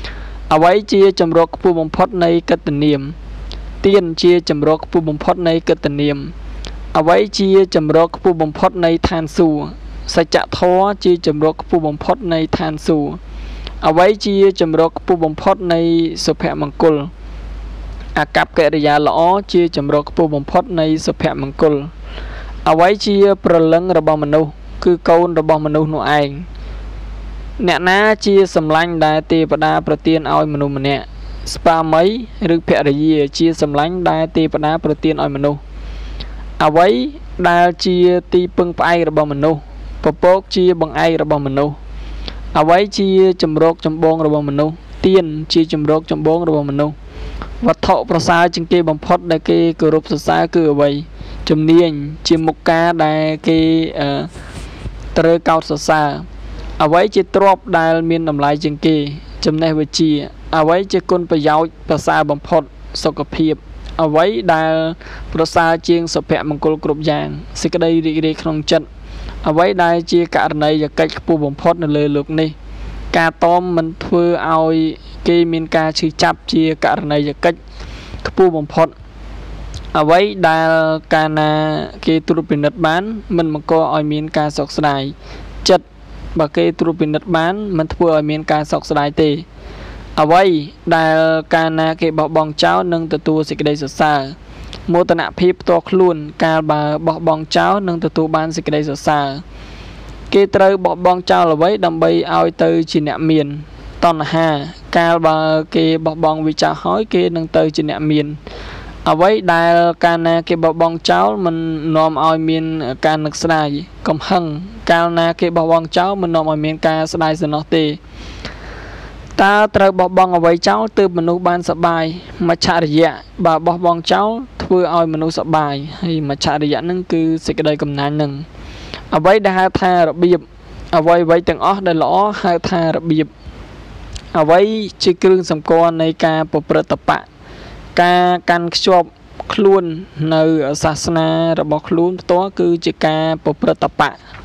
Speaker 1: ở vậy chia chấm rốt pua bùng phật này cất niệm tiền chia chấm rốt pua bùng phật này cất niệm ở vậy chia chấm rốt pua bùng phật này than su sạch chạ thò chia chấm rốt pua bùng phật này than su ở vậy chia chấm rốt pua bùng phật này sụp hẹ măng culอากับเกริยาล้อchiaจำรอกปูบมพดในสุภาพมังกรเอาไว้chiaประลังระบมนุคือโกนระบมนุหนูเองเนี่ยนะchiaสำลังได้ตีปดาประเตียนเอามนุมันเนี่ยสปาไมหรือเพริยีchiaสำลังได้ตีปดาประเตียนเอามนุเอาไว้ได้chiaตีปึงไประบมนุปปกchiaบังไอระบมนุเอาไว้chiaจำรอกจำบงระบมนุเตียนchiaจำรอกจำบงระบมนุวัตถุประสาจึงเก็บบำพดได้เก็กรุบศึกษาคือไว้จำเนียนจิมุกกาได้เก็ตระเกาศึกษาเอาไว้จะตรอบได้มีนำลายจึงเก็จำในวิจีเอาไว้จะคนประโยชน์ประสาบำพดสกปรกเอาไว้ได้ประสาเชียงสเปะมังกรกรุบยางสิกได้รีขนมจัดเอาไว้ได้เชียการในจะกัดปูบำพดในเลยลูกนี่กาต้มมันเพื่อเอาเกมีนกาชื่อจับเชียการในจะกัดปูบำพดเอาไว้ได้การนาเกตุรุปินัดบ้านมันก็เอามีนกาสกสลายจัดบะเกตุรุปินัดบ้านมันเพื่อเอามีนกาสกสลายเตเอาไว้ได้การนาเกบอกบองเจ้าหนึ่งตัวสิกได้ศึกษาโมตนาพิบตัวคลุนการบาบอกบองเจ้าหนึ่งตัวบ้านสิกได้ศึกษาเกตรบอกบองเจ้าเอาไว้ดำใบเอาเตยจินเนมีนตอนห้าการบาเกบอกบองวิจารห้อยเกหนึ่งเตยจินเนมีนเอาไว้ได้การนาเกบอกบองเจ้ามันนอมเอามีนการนักสลายกำหังการนาเกบอกบองเจ้ามันนอมเอามีนการสลายสนอเตตาตรบอกบองเอาไว้เจ้าตื่นมนุษย์บ้านสบายมาชาริยะบาบอกบองเจ้าเพื่อเอามนุษย์สบายให้มาชาริยะนั่นคือสิ่งใดกำนันหนึ่งเอาไว้ได้ทาระเบียบเอาไว้ไว้ตั้งอ้อได้ล้อให้ทาระเบียบเอาไว้ชื่อเครื่องสำคัญในการปฏิบัติปะการชอบคลุนในศาสนาระบบคลุนตัวคือจิการปฏิบัติปะ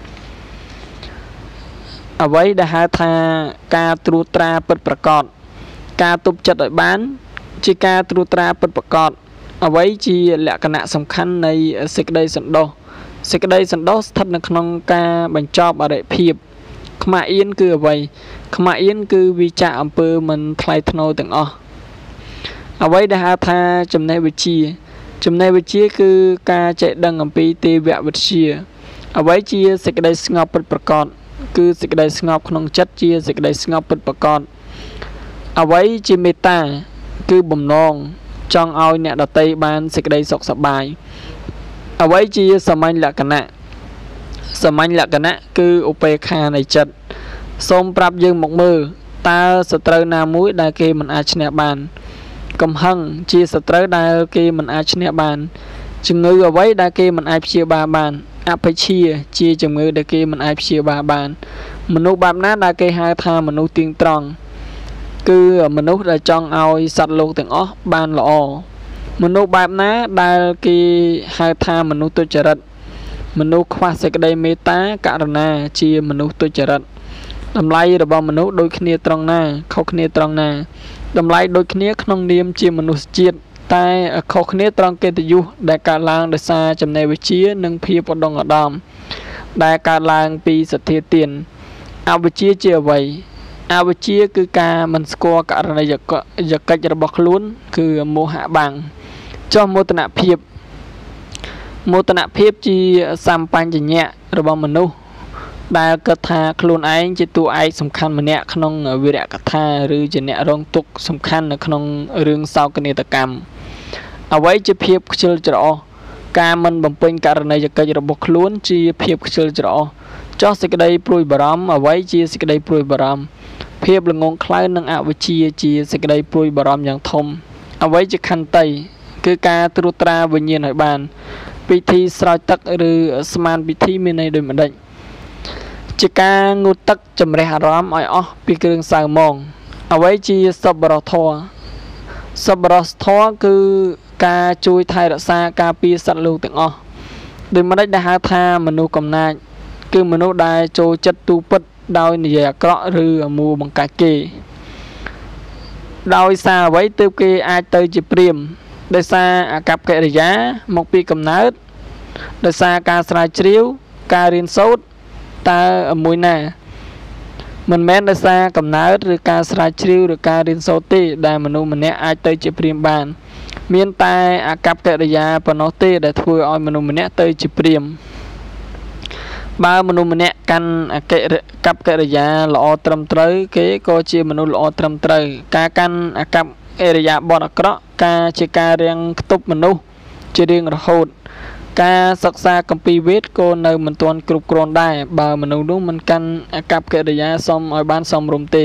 Speaker 1: เอาไว้ได้ทาการตรูตราเปิดประกอบการตุบจัดบ้านจิการตรูตราเปิดประกอบเอาไว้จีลักษณะสำคัญในสิ่งใดสันโดสิ่งใดสันโดสถัดในขนมการบรรจบอะไรเพียบขมาเอียนคืออะไรขมาเอียนคือวิจารอำเภอมันคลายทโนต่างเอาไว้ได้ทาจำในวิชีคือการใจดังอำเภอเตวะวิชีเอาไว้จีสิ่งใดสงบเป็นประกอบคือสิ่งใดสงบขนมจัดจีสิ่งใดสงบเป็นประกอบเอาไว้จีเมตตาคือบ่มนองจองเอาเนี่ยดเตยบานสิ่งใดสกสบายเอาไว้จีสมัยหลักกันนะคืออุเปคาในจัดส้มปรับยืงหมกมือตาสตรนามุ้ยได้เกมันอาชเนบานกำหังจีสตรได้เกมันอาชเนบานจึงเงยเอาไว้ได้เกมันอาเชียบาบานอาไปเชียจีจึงเงยได้เกมันอาเชียบาบานมนุษย์แบบนั้นได้เกหาทามนุษย์ติงตรองคือมนุษย์ได้จองเอาสัตว์โลกถึงบานหล่อมนุษย์แบบนั้นได้เกหาทามนุษย์ตุจริตมนุษย์ควาสกได้เมตตาการณาจีมนุษย์ตุจริตតម្លៃរបស់មនុស្សដូចគ្នាត្រង់ណាខុសគ្នាត្រង់ណាតម្លៃដូចគ្នាក្នុងនាមជាមនុស្សជាតិតែខុសគ្នាត្រង់កិត្តិយសដែលកើតឡើងដោយសារចំណេះវិជ្ជានិងភាពឧត្តមឧត្តមដែលកើតឡើងពីសទ្ធាទានអវិជ្ជាជាអ្វីអវិជ្ជាគឺការមិនស្គាល់ករណីយកិច្ចរបស់ខ្លួនគឺមោហៈបាំងចុះមោទនភាពជាសម្បញ្ញៈរបស់មនុស្សដែលគិតថាខ្លួនឯងជាតួឯកសំខាន់ម្នាក់ក្នុងវីរកថាឬជាអ្នករងទុក្ខសំខាន់នៅក្នុងរឿងសោកនាដកម្មអ្វីជាភាពខ្ជិលច្រអូសការមិនបំពេញករណីយកិច្ចរបស់ខ្លួនជាភាពខ្ជិលច្រអូសចោះសេចក្តីព្រួយបារម្ភអ្វីជាសេចក្តីព្រួយបារម្ភភាពល្ងងខ្លៅនិងអវិជ្ជាជាសេចក្តីព្រួយបារម្ភយ៉ាងធំអ្វីជាខន្តីគឺការត្រួតត្រាវិញ្ញាណឲ្យបានពិធីស្រោចទឹកឬស្មានពិធីមានន័យដូចម្ដេចជាការងូតទឹកចម្រះអារម្មណ៍ឲ្យអស់ពីគ្រឿងសៅហ្មងអ្វីជាសប្បុរសធម៌សប្បុរសធម៌គឺការជួយថែរក្សាការពារសត្វលោកទាំងអស់ដូចម្ដេចដែលហៅថាមនុស្សកំណាចគឺមនុស្សដែលចូលចិត្តទូពិតដោយនិយាយអាក្រក់ឬមូបង្កាច់គេដោយសារអ្វីទើបគេអាចទៅជាព្រាហ្មណ៍ដោយសារអាកប្បកិរិយាមកពីកំណើតដោយសារការស្រាវជ្រាវការរៀនសូត្រតើមួយណាមិនមែនដោយសារកំណើតឬការស្រាវជ្រាវឬការរៀនសូត្រទេដែលមនុស្សម្នាក់អាចទៅជាព្រាហ្មណ៍បានមានតែអាកប្បកិរិយាប៉ុណ្ណោះទេដែលធ្វើឲ្យមនុស្សម្នាក់ទៅជាព្រាហ្មណ៍បើមនុស្សម្នាក់កាន់អាកប្បកិរិយាល្អត្រឹមត្រូវគេក៏ជាមនុស្សល្អត្រឹមត្រូវការកាន់អាកប្បកិរិយាបថអាក្រក់ការជាការរាំងខ្ទប់មនុស្សជារៀងរហូតការសិក្សាគម្ពីរវេទក៏នៅមិនទាន់គ្រប់គ្រាន់ដែរបើមនុស្សនោះមិនកាន់អាកប្បកិរិយាសមឲ្យបានសមរម្យទេ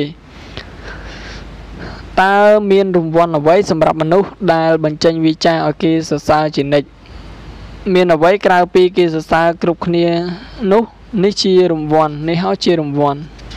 Speaker 1: តើមានរង្វាន់អ្វីសម្រាប់មនុស្សដែលបញ្ចេញវិចារឲ្យគេសរសើរជានិច្ចមានអ្វីក្រៅពីគេសរសើរគ្រប់គ្នានោះនេះជារង្វាន់នេះហើយជារង្វាន់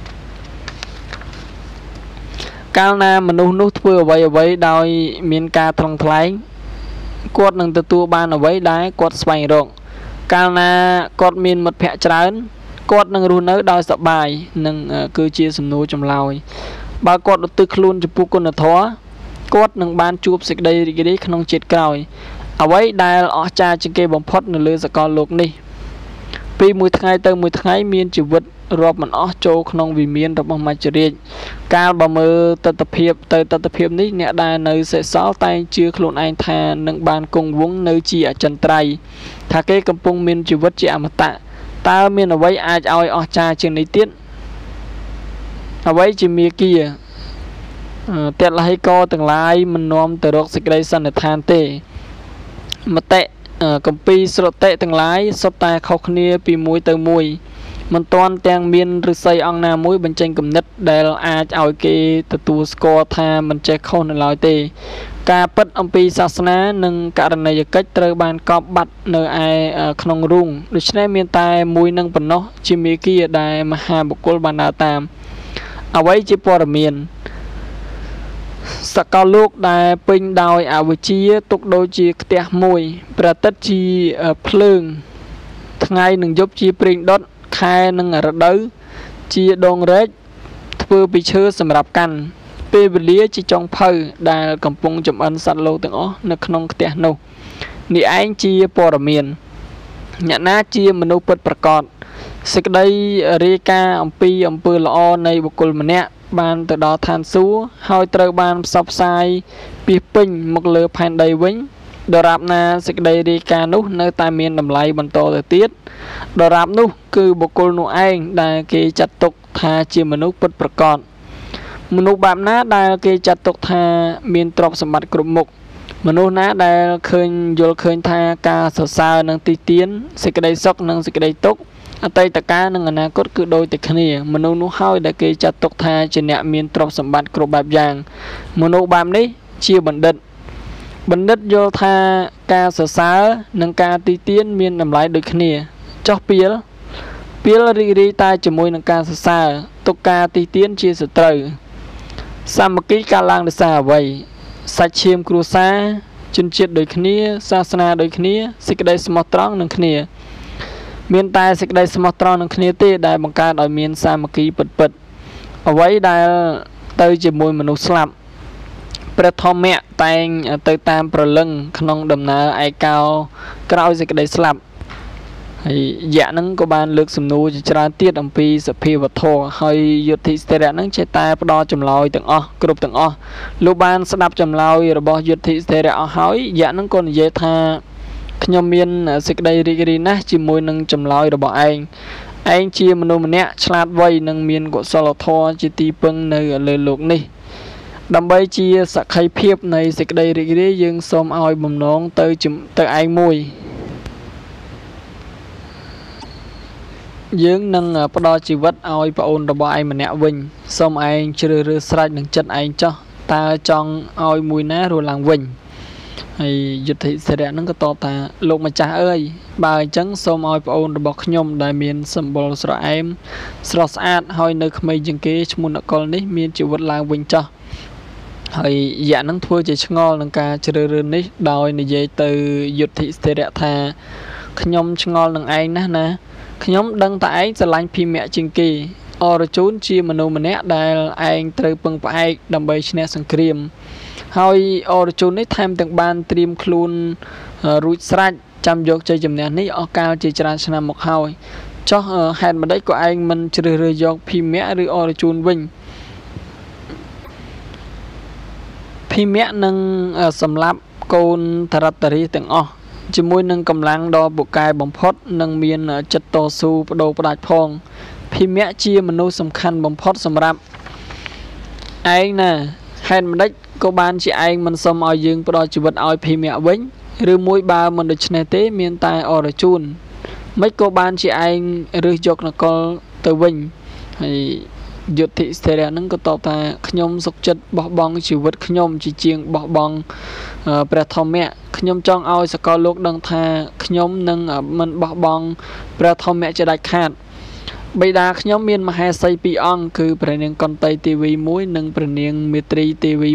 Speaker 1: កាលណាមនុស្សនោះធ្វើអ្វីដោយមានការថ្លឹងថ្លែងគាត់នឹងទទួលបានអ្វីដែលគាត់ស្វែងរកកាលណាគាត់មានមិត្តភ័ក្តិច្រើនគាត់នឹងរស់នៅដោយសប្បាយនឹងគឺជាសំណួរចម្លើយបើគាត់ឧទ្ទិសខ្លួនចំពោះគុណធម៌គាត់នឹងបានជួបសេចក្តីរីករាយក្នុងជាតិក្រោយអ្វីដែលអស្ចារ្យជាងគេបំផុតនៅលើសកលលោកនេះពីមួយថ្ងៃទៅមួយថ្ងៃមានជីវិតរាប់មិនអស់ចូលក្នុងវិមានរបស់មច្ចរាជកាលបើមើលទស្សនវិជ្ជាទៅទស្សនវិជ្ជានេះអ្នកដែលនៅសេសសល់តែងជឿខ្លួនឯងថានឹងបានគង់វង្សនៅជាអចិន្ត្រៃយ៍ថាគេកំពុងមានជីវិតជាអមតៈតើមានអ្វីអាចឲ្យអស្ចារ្យជាងនេះទៀតអ្វីជាមាគាតែលហិកទាំងឡាយមិននាំទៅរកសេចក្តីសន្និដ្ឋានទេមតិកម្ពីស្រតិទាំងឡាយសុទ្ធតែខុសគ្នាពីមួយទៅមួយមិនទាន់ទាំងមានឫស្សីអង្គណាមួយបញ្ចេញគំនិតដែលអាចឲ្យគេទទួលស្គាល់ថាមិនចេះខុសនៅឡើយទេការពិតអំពីសាសនានិងករណីយកិច្ចត្រូវបានកប់បាត់នៅឯក្នុងរូងដូច្នេះមានតែមួយនឹងប៉ុណ្ណោះជាមាគ៌ាដែលមហាបុគ្គលបានដើរតាមអ្វីជាព័ត៌មានសកលលោកដែលពេញដោយអវិជ្ជាទុកដូចជាផ្ទះមួយប្រតិទជាភ្លើងថ្ងៃនិងយប់ជាប្រេងដុតខែនិងរដូវជាដងរែកធ្វើពីឈើសម្រាប់កាន់ពេលវេលាជាចុងភៅដែលកំពុងចំអិនសត្វលោកទាំងអស់នៅក្នុងផ្ទះនោះនេះឯងជាព័ត៌មានអ្នកណាជាមនុស្សពិតប្រាកដសេចក្តីរាយការណ៍អំពីអំពើល្អនៃបុគ្គលម្នាក់បានទៅដល់ឋានសួគ៌ហើយត្រូវបានផ្សព្វផ្សាយពីពេញមកលើផែនដីវិញដរាបណាសេចក្តីរាយការណ៍នោះនៅតែមានតម្លៃបន្តទៅទៀតដរាបនោះគឺបុគ្គលនោះឯងដែលគេចាត់ទុកថាជាមនុស្សពិតប្រាកដមនុស្សបែបណាដែលគេចាត់ទុកថាមានទ្រព្យសម្បត្តិគ្រប់មុខមនុស្សណាដែលយល់ឃើញថាការសរសើរនិងទីទានសេចក្តីសុខនិងសេចក្តីទុក្ខអតីតកាលនិងអនាគតគឺដូចតែគ្នាមនុស្សនោះហើយដែលគេចាត់ទុកថាជាអ្នកមានទ្រព្យសម្បត្តិគ្រប់បែបយ៉ាងមនុស្សបែបនេះជាបណ្ឌិតយល់ថាការសរសើរនិងការទីទានមានតម្លៃដូចគ្នាចុះពាលរីករាយតែជាមួយនឹងការសរសើរទុកការទីទានជាសត្រូវសាមគ្គីការឡើងដោយសារអ្វីសាច់ឈាមគ្រួសារជនជាតិដូចគ្នាសាសនាដូចគ្នាសេចក្តីស្មោះត្រង់នឹងគ្នាមានតែសេចក្តីស្មោះត្រង់នឹងគ្នាទេដែលបង្កើតឲ្យមានសាមគ្គីពិតអ្វីដែលទៅជាមួយមនុស្សស្លាប់ព្រះធម្មៈតែងទៅតាមប្រលឹងក្នុងដំណើរឯកោក្រោយសេចក្តីស្លាប់ហើយយៈហ្នឹងក៏បានលើកសំណួរជាច្រើនទៀតអំពីសភាវធម៌ហើយយុទ្ធិស្ថិរៈហ្នឹងចេះតែផ្ដល់ចម្លើយទាំងអស់គ្រប់ទាំងអស់លោកបានស្ដាប់ចម្លើយរបស់យុទ្ធិស្ថិរៈអស់ហើយយៈហ្នឹងក៏និយាយថាខ្ញុំមានសេចក្តីរីករាយណាស់ជាមួយនឹងចម្លើយរបស់ឯងជាមនុស្សម្នាក់ឆ្លាតវៃនិងមានកុសលធម៌ជាទីពឹងនៅលើโลกនេះដើម្បីជាសក្ខីភាពនៃសេចក្តីរីករាយយើងសូមឲ្យបំណងទៅឯងមួយយើងនឹងផ្ដល់ជីវិតឲ្យប្អូនរបស់ឯងម្នាក់វិញសូមឯងជ្រើសរើសស្រេចនឹងចិត្តឯងចោះតើចង់ឲ្យមួយណារស់ឡើងវិញហើយយុទ្ធិសិរៈហ្នឹងក៏តបថាលោកម្ចាស់អើយបើអញ្ចឹងសូមឲ្យប្អូនរបស់ខ្ញុំដែលមានសម្បុរស្រអែមស្រស់ស្អាតហើយនៅក្មេងជាងគេឈ្មោះនគរនេះមានជីវិតឡើងវិញចោះហើយយៈហ្នឹងធ្វើជាឆ្ងល់នឹងការជ្រើសរើសនេះដោយនិយាយទៅយុទ្ធិសិរៈថាខ្ញុំឆ្ងល់នឹងឯងណាខ្ញុំដឹងតែឯងស្រឡាញ់ភីមៈជាងគេអរជូនជាមនុស្សម្នាក់ដែលឯងត្រូវពឹងផ្អែកដើម្បីឈ្នះសង្គ្រាមហើយអរជូននេះថែមទាំងបានត្រៀមខ្លួនរួចស្រេចចាំយកជ័យជំនះនេះអស់កាលជាច្រើនឆ្នាំមកហើយចុះហេតុម្ដេចក៏ឯងមិនជ្រើសរើសយកភីមៈឬអរជូនវិញភីមៈនឹងសម្លាប់កូនតរតរីទាំងអស់ជាមួយនឹងកម្លាំងដ៏ពូកែបំផុតនិងមានចិត្តតស៊ូបដូរផ្ដាច់ផងភីមៈជាមនុស្សសំខាន់បំផុតសម្រាប់ឯងណាហេតុម្ដេចក៏បានជាឯងមិនសុំឲ្យយើងផ្ដល់ជីវិតឲ្យភីមៈវិញឬមួយបើមិនដូច្នេះទេមានតែអរជូនមិនក៏បានជាឯងរើសយកនគរទៅវិញហើយយុទ្ធិស្ថិរៈហ្នឹងក៏តបថាខ្ញុំសុខចិត្តបោះបង់ជីវិតខ្ញុំជាងបោះបង់ព្រះធម្មៈខ្ញុំចង់ឲ្យសកលលោកដឹងថាខ្ញុំនឹងមិនបោះបង់ព្រះធម្មៈជាដាច់ខាតបិតាខ្ញុំមានមហេសី2អង្គគឺព្រះនាងកន្តីទេវី1និងព្រះនាងមេត្រីទេវី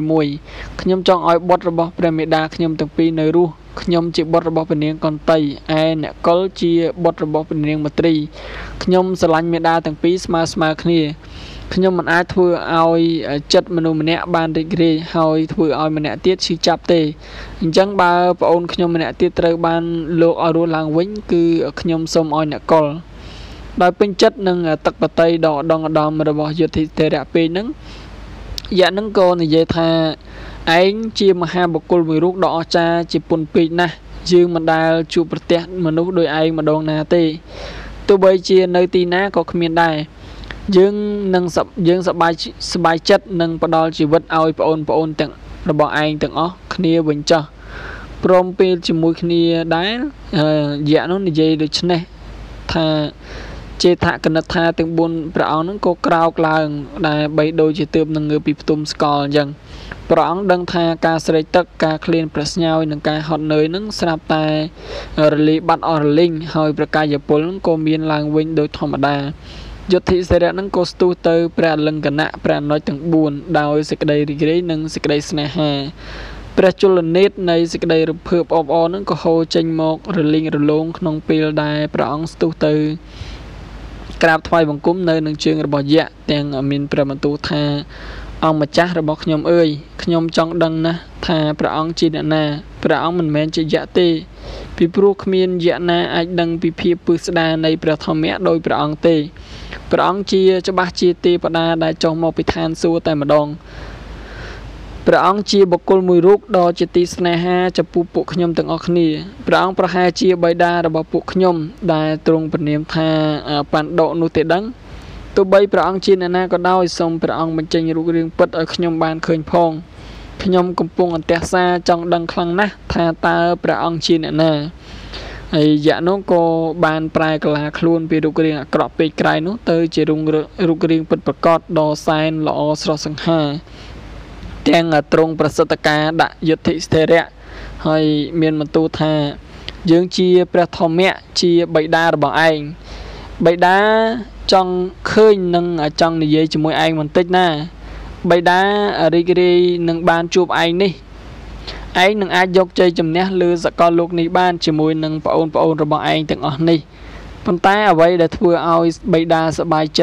Speaker 1: 1ខ្ញុំចង់ឲ្យបុត្ររបស់ព្រះមេដាខ្ញុំទាំងពីរនៅរស់ខ្ញុំជាបុត្ររបស់ព្រះនាងកន្តីឯអ្នកកុលជាបុត្ររបស់ព្រះនាងមេត្រីខ្ញុំស្រឡាញ់មេដាទាំងពីរស្មើគ្នាខ្ញុំមិនអាចធ្វើឲ្យចិត្តមនុស្សម្នាក់បានរីករាយហើយធ្វើឲ្យម្នាក់ទៀតឈឺចាប់ទេអញ្ចឹងបើប្អូនខ្ញុំម្នាក់ទៀតត្រូវបានលោកឲ្យរស់ឡើងវិញគឺខ្ញុំសូមឲ្យអ្នកកុលដោយពេញចិត្តនឹងទឹកបតីដ៏ឧត្តមរបស់យុទ្ធិថេរៈពេកហ្នឹងយៈហ្នឹងក៏និយាយថាឯងជាមហាបុគ្គលមួយរូបដ៏អស្ចារ្យជាពុនពេកណាស់យើងមិនដែលជួបប្រទះមនុស្សដូចឯងម្ដងណាទេទោះបីជានៅទីណាក៏គ្មានដែរយើងសប្បាយចិត្តនឹងផ្ដល់ជីវិតឲ្យប្អូនទាំងរបស់ឯងទាំងអស់គ្នាវិញចោះព្រមពេលជាមួយគ្នាដែរយៈនោះនិយាយដូចនេះថាចេតកណិដ្ឋាទាំង4ព្រះអង្គហ្នឹងក៏ក្រោកឡើងដែលបីដូចជាទើបនឹងងើបពីផ្ទុំស្កល់អញ្ចឹងព្រះអង្គដឹងថាការស្រេកទឹកការឃ្លានប្រស្ញោយនិងការហត់នឿយហ្នឹងស្រាប់តែរលាយបាត់អស់រលីងហើយប្រកាយពលហ្នឹងក៏មានឡើងវិញដោយធម្មតាយុទ្ធិសិរៈហ្នឹងក៏ស្ទុះទៅព្រះលង្កណៈព្រះអនុជទាំង4ដោយសេចក្តីរីករាយនិងសេចក្តីស្នេហាព្រះជលនេតនៃសេចក្តីរំភើបអបអរហ្នឹងក៏ហូរចេញមករលីងរលោងក្នុងពេលដែលព្រះអង្គស្ទុះទៅក្រាបថ្វាយបង្គំនៅនឹងជើងរបស់យៈទាំងមានព្រះបន្ទូលថាអង្គម្ចាស់របស់ខ្ញុំអើយខ្ញុំចង់ដឹងណាស់ថាព្រះអង្គជាអ្នកណាព្រះអង្គមិនមែនជាយៈទេពីព្រោះគ្មានយៈណាអាចដឹងពីភាពពឹស្ដារនៃព្រះធម្មៈដោយព្រះអង្គទេព្រះអង្គជាច្បាស់ជាទេវតាដែលចុះមកពីឋានសួគ៌តែម្ដងព្រះអង្គជាបុគ្គលមួយរូបដ៏ជាទីស្នេហាចំពោះពួកខ្ញុំទាំងអស់គ្នាព្រះអង្គប្រហែលជាបិតារបស់ពួកខ្ញុំដែលទ្រង់ព្រះនាមថាបណ្ឌកនោះទេដឹងទោះបីព្រះអង្គជាអ្នកណាក៏ដោយសូមព្រះអង្គបញ្ចេញរូបរាងពិតឲ្យខ្ញុំបានឃើញផងខ្ញុំកំពុងអន្តរសាចង់ដឹងខ្លាំងណាស់ថាតើព្រះអង្គជាអ្នកណាហើយយៈនោះក៏បានប្រែកលាខ្លួនពីរូបរាងអាក្រក់ពេកក្រៃនោះទៅជារូបរាងពិតប្រាកដដ៏សែនល្អស្រស់សង្ហាទាំងទ្រង់ប្រសិទ្ធការដាក់យុទ្ធិស្ថិរៈហើយមានបន្ទូលថាយើងជាព្រះធម្មៈជាបិតារបស់ឯងបិតាចង់ឃើញនិងចង់និយាយជាមួយឯងបន្តិចណាបិតារីករាយនឹងបានជួបឯងនេះឯងនឹងអាចយកជ័យជំនះលើសកលលោកនេះបានជាមួយនឹងប្អូនរបស់ឯងទាំងអស់នេះប៉ុន្តែអ្វីដែលធ្វើឲ្យបិតាសប្បាយចិត្ត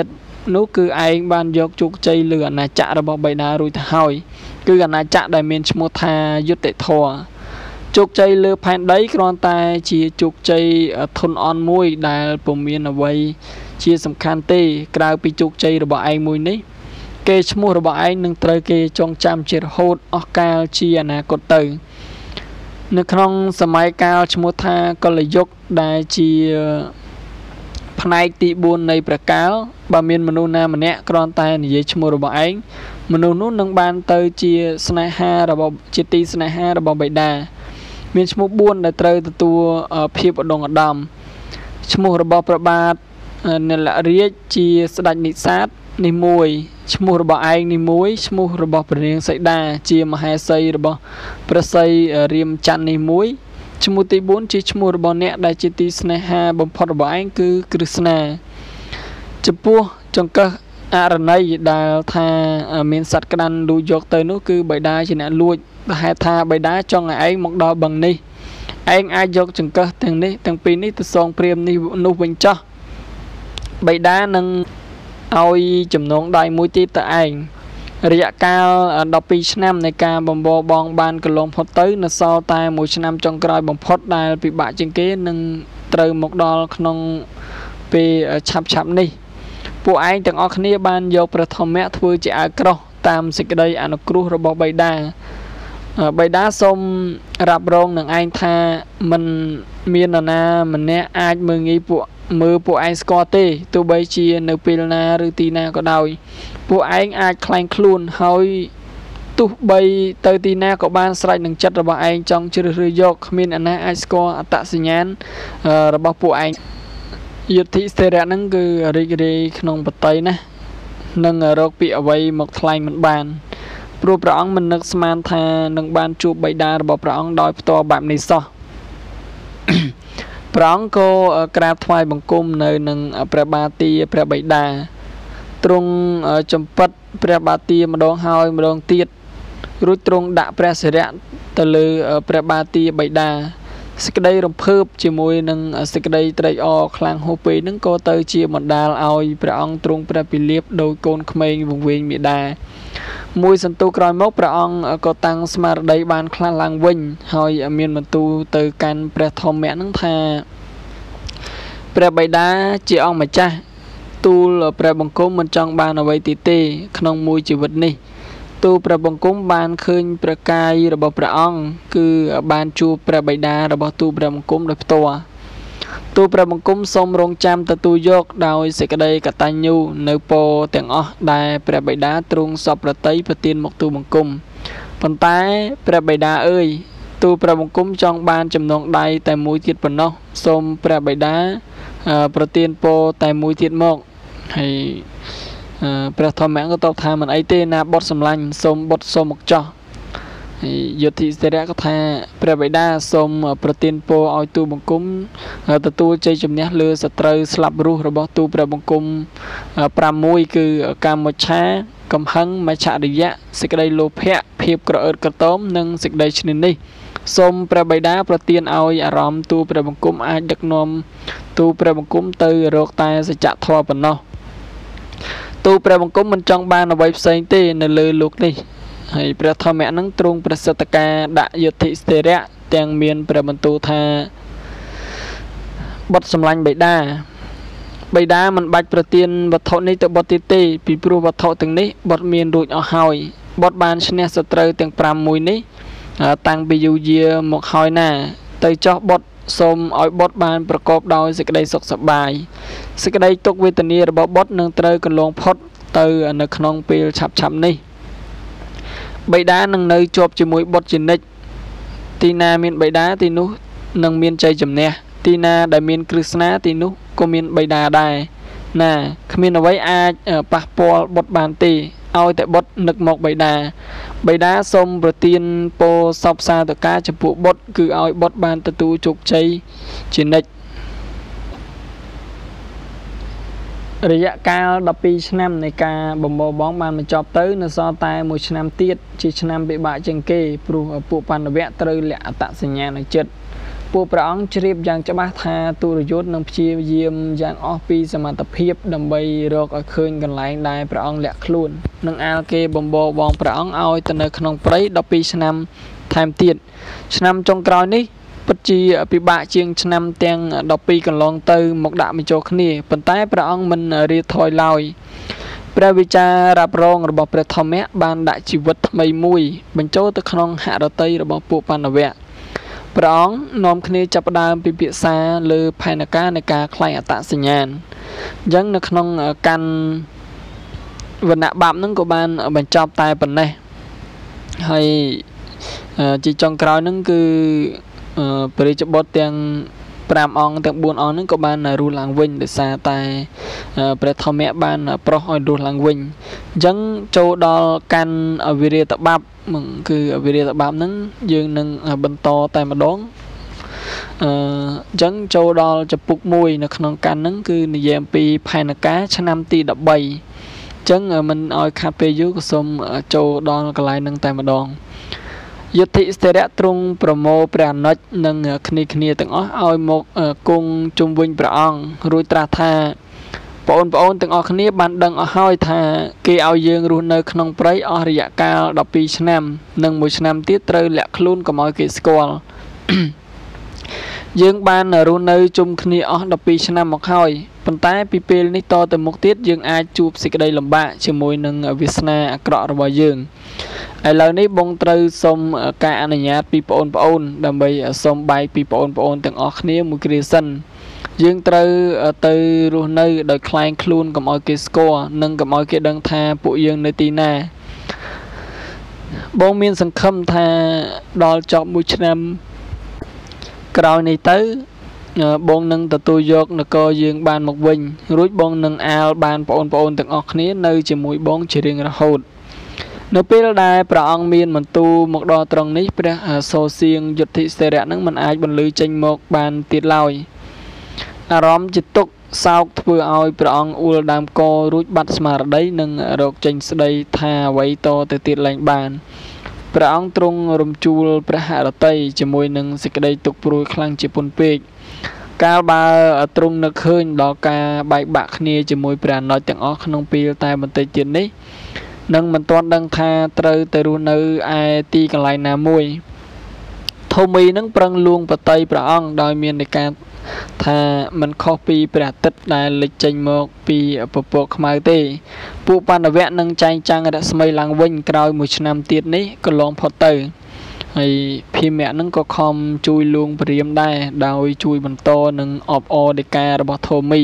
Speaker 1: នោះគឺឯងបានយកជោគជ័យលើអាណាចក្ររបស់បិតារួចទៅហើយគឺអាណាចក្រដែលមានឈ្មោះថាយុត្តិធម៌ជោគជ័យលើផែនដីគ្រាន់តែជាជោគជ័យធនអន់មួយដែលពុំមានអ្វីជាសំខាន់ទេក្រៅពីជោគជ័យរបស់ឯងមួយនេះគេឈ្មោះរបស់ឯងនឹងត្រូវគេចងចាំជារហូតអស់កាលជាអនាគតទៅនៅក្នុងសម័យកាលឈ្មោះថាកលយុគដែលជាផ្នែកទី4នៃព្រះកាលបើមានមនុស្សណាម្នាក់គ្រាន់តែនិយាយឈ្មោះរបស់ឯងមនុស្សនោះនឹងបានទៅជាស្នេហារបស់ជាទីស្នេហារបស់បិតាមានឈ្មោះ4ដែលត្រូវទទួលភាពឧត្តមឧត្តមឈ្មោះរបស់ព្រះបាទនិលរាជជាស្ដេចនិសាទនេះមួយឈ្មោះរបស់ឯងនេះមួយឈ្មោះរបស់ព្រះនាងសីតាជាមហេសីរបស់ព្រះសីរាមច័ន្ទនេះមួយឈ្មោះទី4ជាឈ្មោះរបស់អ្នកដែលជាទីស្នេហាបំផុតរបស់ឯងគឺគ្រឹស្ណាចំពោះចង្កឹះអរណីដែលថាមានសត្វក្តាន់លួចយកទៅនោះគឺបិតាជាអ្នកលួចហេតុថាបិតាចង់ឲ្យឯងមកដល់បឹងនេះឯងអាចយកចង្កឹះទាំងពីរនេះទៅសងព្រាហ្មណ៍នេះនោះវិញចោះបិតានឹងឲ្យចំណងដៃមួយទៀតទៅឯងរយៈកាល12ឆ្នាំនៃការបំបរបងបានកន្លងផុតទៅនៅសល់តែ1ឆ្នាំចុងក្រោយបំផុតដែលពិបាកជាងគេនឹងត្រូវមកដល់ក្នុងពេលឆាប់នេះពួកឯងទាំងអស់គ្នាបានយកព្រះធម្មៈធ្វើជាអាវក្រោះតាមសេចក្តីអនុគ្រោះរបស់បិតាសូមរ៉ាប់រងនឹងឯងថាមិនមាននរណាម្នាក់អាចមើលងាយពួកឯងស្គាល់ទេទោះបីជានៅពេលណាឬទីណាក៏ដោយពួកឯងអាចខ្លែងខ្លួនហើយទោះបីទៅទីណាក៏បានស្រេចនឹងចិត្តរបស់ឯងចង់ជ្រើសរើសយកគ្មានអ្នកណាអាចស្គាល់អត្តសញ្ញាណរបស់ពួកឯងយុទ្ធិស្ថិរៈហ្នឹងគឺរីករាយក្នុងបតីណានឹងរកពីអ្វីមកថ្លែងមិនបានព្រោះព្រះអង្គមិននឹកស្មានថានឹងបានជួបបិតារបស់ព្រះអង្គដោយផ្ទាល់បែបនេះសោះព្រះអង្គក៏ក្រាបថ្វាយបង្គំនៅនឹងព្រះបាទាព្រះបិតាទ្រង់ចម្ពិតព្រះបាទាម្ដងហើយម្ដងទៀតរួចទ្រង់ដាក់ព្រះសិរៈទៅលើព្រះបាទាបិតាសេចក្តីរំភើបជាមួយនឹងសេចក្តីត្រេកអរខ្លាំងហួសពេកហ្នឹងក៏ទៅជាបណ្ដាលឲ្យព្រះអង្គទ្រង់ព្រះពិលាពដោយកូនក្មេងវង្វេងមេដាមួយសន្ទុះក្រោយមកព្រះអង្គក៏តាំងស្មារតីបានខ្លះឡើងវិញហើយមានបន្ទូលទៅកាន់ព្រះធម្មៈហ្នឹងថាព្រះបិតាជាអង្គម្ចាស់ទូលព្រះបង្គំមិនចង់បានអ្វីទៀតទេក្នុងមួយជីវិតនេះទូលព្រះបង្គំបានឃើញព្រះកាយរបស់ព្រះអង្គគឺបានជួបព្រះបិតារបស់ទូលព្រះបង្គំដោយផ្ទាល់ទូលព្រះបង្គំសូមរងចាំទទួលយកដោយសេចក្តីកតញ្ញូនៅពរទាំងអស់ដែលព្រះបិតាទ្រង់សពប្រតិប្រទានមកទូលបង្គំប៉ុន្តែព្រះបិតាអើយទូលព្រះបង្គំចង់បានចំណងដៃតែមួយទៀតប៉ុណ្ណោះសូមព្រះបិតាប្រទានពរតែមួយទៀតមកហើយព្រះធម្មៈក៏តបថាមិនអីទេណាបុតសម្លាញ់សូមបុតសូមមកចោះហើយយុទ្ធិស្ថិរៈក៏ថាព្រះបិតាសូមប្រទានពរឲ្យទូលបង្គំទទួលជ័យជំនះលើសត្រូវស្លាប់រស់របស់ទូលព្រះបង្គំ6គឺកាមច្ឆាកំហឹងមច្ឆរិយៈសេចក្តីលោភៈភាពក្រអឺតក្រទមនិងសេចក្តីឈ្នានីសសូមព្រះបិតាប្រទានឲ្យអារម្មណ៍ទូលព្រះបង្គំអាចដឹកនាំទូលព្រះបង្គំទៅរកតែសច្ចធម៌ប៉ុណ្ណោះទូលព្រះបង្គំមិនចង់បានអ្វីផ្សេងទេនៅលើលោកនេះហើយព្រះធម្មៈនឹងទ្រង់ប្រសិទ្ធការដាក់យុទ្ធិស្ថិរៈទាំងមានព្រះបន្ទូលថាបុតសម្លាញ់បិតាមិនបាច់ប្រទានវត្ថុនេះទៅបុតទៀតទេពីព្រោះវត្ថុទាំងនេះបុតមានរួចអស់ហើយបុតបានឈ្នះសត្រូវទាំង5មួយនេះតាំងពីយូរយារមកហើយណាទៅចោះបុតសូមឲ្យបុតបានប្រកបដោយសេចក្តីសុខសប្បាយសេចក្តីទុក្ខវេទនារបស់បុតនឹងត្រូវកន្លងផុតទៅនៅក្នុងពេលឆាប់នេះបិតានឹងនៅជាប់ជាមួយបុតជានិច្ចទីណាមានបិតាទីនោះនឹងមានជ័យជំនះទីណាដែលមានគ្រឹស្ណាទីនោះក៏មានបិតាដែរណាគ្មានអ្វីអាចប៉ះពាល់បុតបានទេឲ្យតែបុតនឹកមកបិតាសូមប្រទានពរសពសាធការចំពោះបុតគឺឲ្យបុតបានទទួលជោគជ័យជានិច្ចរយៈកាល12ឆ្នាំនៃការបំបរបងបានបញ្ចប់ទៅនៅសល់តែ1ឆ្នាំទៀតជាឆ្នាំពិបាកជាងគេព្រោះពួកបណ្ឌវៈត្រូវលាក់អត្តសញ្ញាណនៅចិត្តពពួកព្រះអង្គជ្រាបយ៉ាងច្បាស់ថាទុរយុទ្ធនឹងព្យាយាមយ៉ាងអស់ពីសមត្ថភាពដើម្បីរកឲ្យឃើញកន្លែងដែលព្រះអង្គលាក់ខ្លួននឹងអាលគេបំបរបងព្រះអង្គឲ្យទៅនៅក្នុងព្រៃ12ឆ្នាំថែមទៀតឆ្នាំចុងក្រោយនេះពិតជាពិបាកជាងឆ្នាំទាំង12កន្លងទៅមកដាក់បញ្ចូលគ្នាប៉ុន្តែព្រះអង្គមិនរៀថយឡើយព្រះវិចាររ៉ាប់រងរបស់ព្រះធម្មៈបានដាក់ជីវិតថ្មីមួយបញ្ចូលទៅក្នុងហឫទ័យរបស់ពួកបណ្ឌវៈព្រះអង្គនាំគ្នាចាប់ផ្ដើមពិភាក្សាលើផែនការនៃការខ្លែងអត្តសញ្ញាណអញ្ចឹងនៅក្នុងកាន់វណ្ណៈបាបហ្នឹងក៏បានបញ្ចប់តែប៉ុណ្ណេះហើយជាចុងក្រោយហ្នឹងគឺព្រះរាជបុត្រទាំង5អង្គទាំង4អង្គហ្នឹងក៏បានរស់ឡើងវិញដោយសារតែព្រះធម្មៈបានប្រោះឲ្យរស់ឡើងវិញអញ្ចឹងចូលដល់កាន់វិរិយតបាប់គឺវិរិយតបាប់ហ្នឹងយើងនឹងបន្តតែម្ដងអញ្ចឹងចូលដល់ចំពុក1នៅក្នុងកាន់ហ្នឹងគឺនិយាយអំពីផែនការឆ្នាំទី13អញ្ចឹងមិនឲ្យខាត់ពេលយូរក៏សូមចូលដល់កន្លែងហ្នឹងតែម្ដងយុទ្ធិស្ថិរៈទ្រង់ប្រមូលព្រះអនុជនិងគ្នាទាំងអស់ឲ្យមកគង់ជុំវិញព្រះអង្គរួចត្រាស់ថាបងប្អូនទាំងអស់គ្នាបានដឹងអស់ហើយថាគេឲ្យយើងរស់នៅក្នុងព្រៃអស់រយៈកាល12ឆ្នាំនិង1ឆ្នាំទៀតត្រូវលាក់ខ្លួនកុំឲ្យគេស្គាល់យើងបានរស់នៅជុំគ្នាអស់12ឆ្នាំមកហើយប៉ុន្តែពីពេលនេះតទៅមុខទៀតយើងអាចជួបសេចក្តីលំបាកជាមួយនឹងវាសនាអាក្រក់របស់យើងឥឡូវនេះបងត្រូវសូមការអនុញ្ញាតពីបងប្អូនដើម្បីសូមបែកពីបងប្អូនទាំងអស់គ្នាមួយគ្រាសិនយើងត្រូវទៅរស់នៅដោយខ្លែងខ្លួនកុំឲ្យគេស្គាល់និងកុំឲ្យគេដឹងថាពួកយើងនៅទីណាបងមានសង្ឃឹមថាដល់ចប់1ឆ្នាំក្រោយនេះទៅបងនឹងទទួលយកនគរយើងបានមកវិញរួចបងនឹងអាលបានបងប្អូនទាំងអស់គ្នានៅជាមួយបងជារៀងរហូតនៅពេលដែលព្រះអង្គមានបន្ទូលមកដល់ត្រង់នេះព្រះសូរសៀងយុទ្ធិស្ថិរៈនឹងមិនអាចបន្លឺចេញមកបានទៀតឡើយអារម្មណ៍ជាទុក្ខសោកធ្វើឲ្យព្រះអង្គអួលដើមករួចបាត់ស្មារតីនិងរកចេញស្ដីថាអ្វីតទៅទៀតឡើងបានព្រះអង្គទ្រង់រំជួលព្រះហឫទ័យជាមួយនឹងសេចក្តីទុក្ខព្រួយខ្លាំងជាពន់ពេកកាលបើទ្រង់នឹកឃើញដល់ការបែកបាក់គ្នាជាមួយព្រះអនុជទាំងអស់ក្នុងពេលតែបន្តិចទៀតនេះនឹងមិនទាន់ដឹងថាត្រូវទៅរស់នៅឯទីកន្លែងណាមួយធម្មីនឹងប្រឹងលួងបតីព្រះអង្គដោយមាននៃការថាមិនខុសពីព្រះអាទិត្យដែលលេចចេញមកពីពពកខ្មៅទេពួកបណ្ឌវៈនឹងចែងចាំងរស្មីឡើងវិញក្រោយ1ឆ្នាំទៀតនេះក៏ឡងផុតទៅហើយភីមៈនឹងក៏ខំជួយលួងព្រាមដែរដោយជួយបន្តនឹងអបអរដីការបស់ធម្មី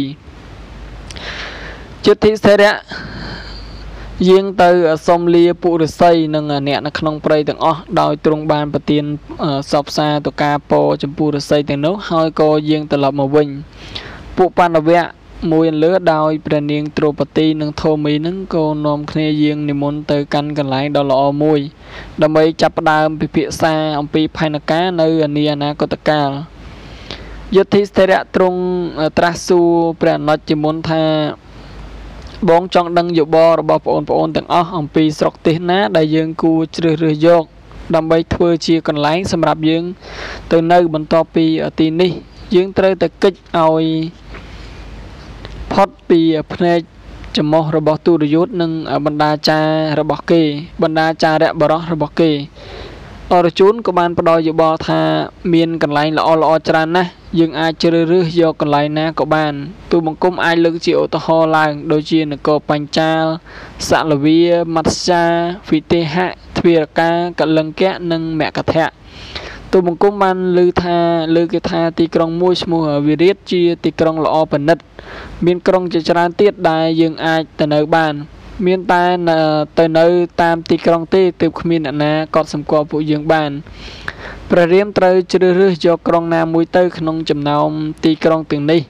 Speaker 1: យុទ្ធិស្ថិរៈយាងទៅសុំលាពួកឫស្សីនិងអ្នកនៅក្នុងព្រៃទាំងអស់ដោយទ្រង់បានប្រទានសពសារទៅការពរចំពោះឫស្សីទាំងនោះហើយក៏យាងត្រឡប់មកវិញពួកបណ្ឌវៈមួយលើដោយព្រះនាងទ្រោបទីនិងធម្មីនឹងក៏នាំគ្នាយាងនិមន្តទៅកាន់កន្លែងដ៏ល្អមួយដើម្បីចាប់ផ្ដើមពិភាក្សាអំពីផែនការនៅនាអនាគតកាលយុទ្ធិស្ថិរៈទ្រង់ត្រាស់សួរព្រះអនុជជាមុនថាបងចង់ដឹងយោបល់របស់បងប្អូនទាំងអស់អំពីស្រុកទេសណាដែលយើងគួរជ្រើសរើសយកដើម្បីធ្វើជាកន្លែងសម្រាប់យើងទៅនៅបន្ទាប់ពីទីនេះយើងត្រូវតែកិច្ចឲ្យផុតពីភ្នែកចំមោះរបស់ទុរយុទ្ធនិងបណ្ដាចាររបស់គេបណ្ដាចារៈបរោះរបស់គេអរជូនក៏បានផ្ដល់យោបល់ថាមានកន្លែងល្អៗច្រើនណាស់យើងអាចជ្រើសរើសយកកន្លែងណាក៏បានទូបង្គំអាចលើកជាឧទាហរណ៍ឡើងដូចជានគរបញ្ចាលសលវាមត្សាវិទេហៈទ្វារកាកលង្កៈនិងមកថៈទូបង្គំបានលើគេថាទីក្រុងមួយឈ្មោះវិរាតជាទីក្រុងល្អប្រណិតមានក្រុងជាច្រើនទៀតដែលយើងអាចទៅនៅបានមានតែទៅនៅតាមទីក្រុងទេទើបគ្មានអ្នកណាកត់សម្គាល់ពួកយើងបានព្រះរាមត្រូវជ្រើសរើសយកក្រុងណាមួយទៅក្នុងចំណោមទីក្រុងទាំងនេះ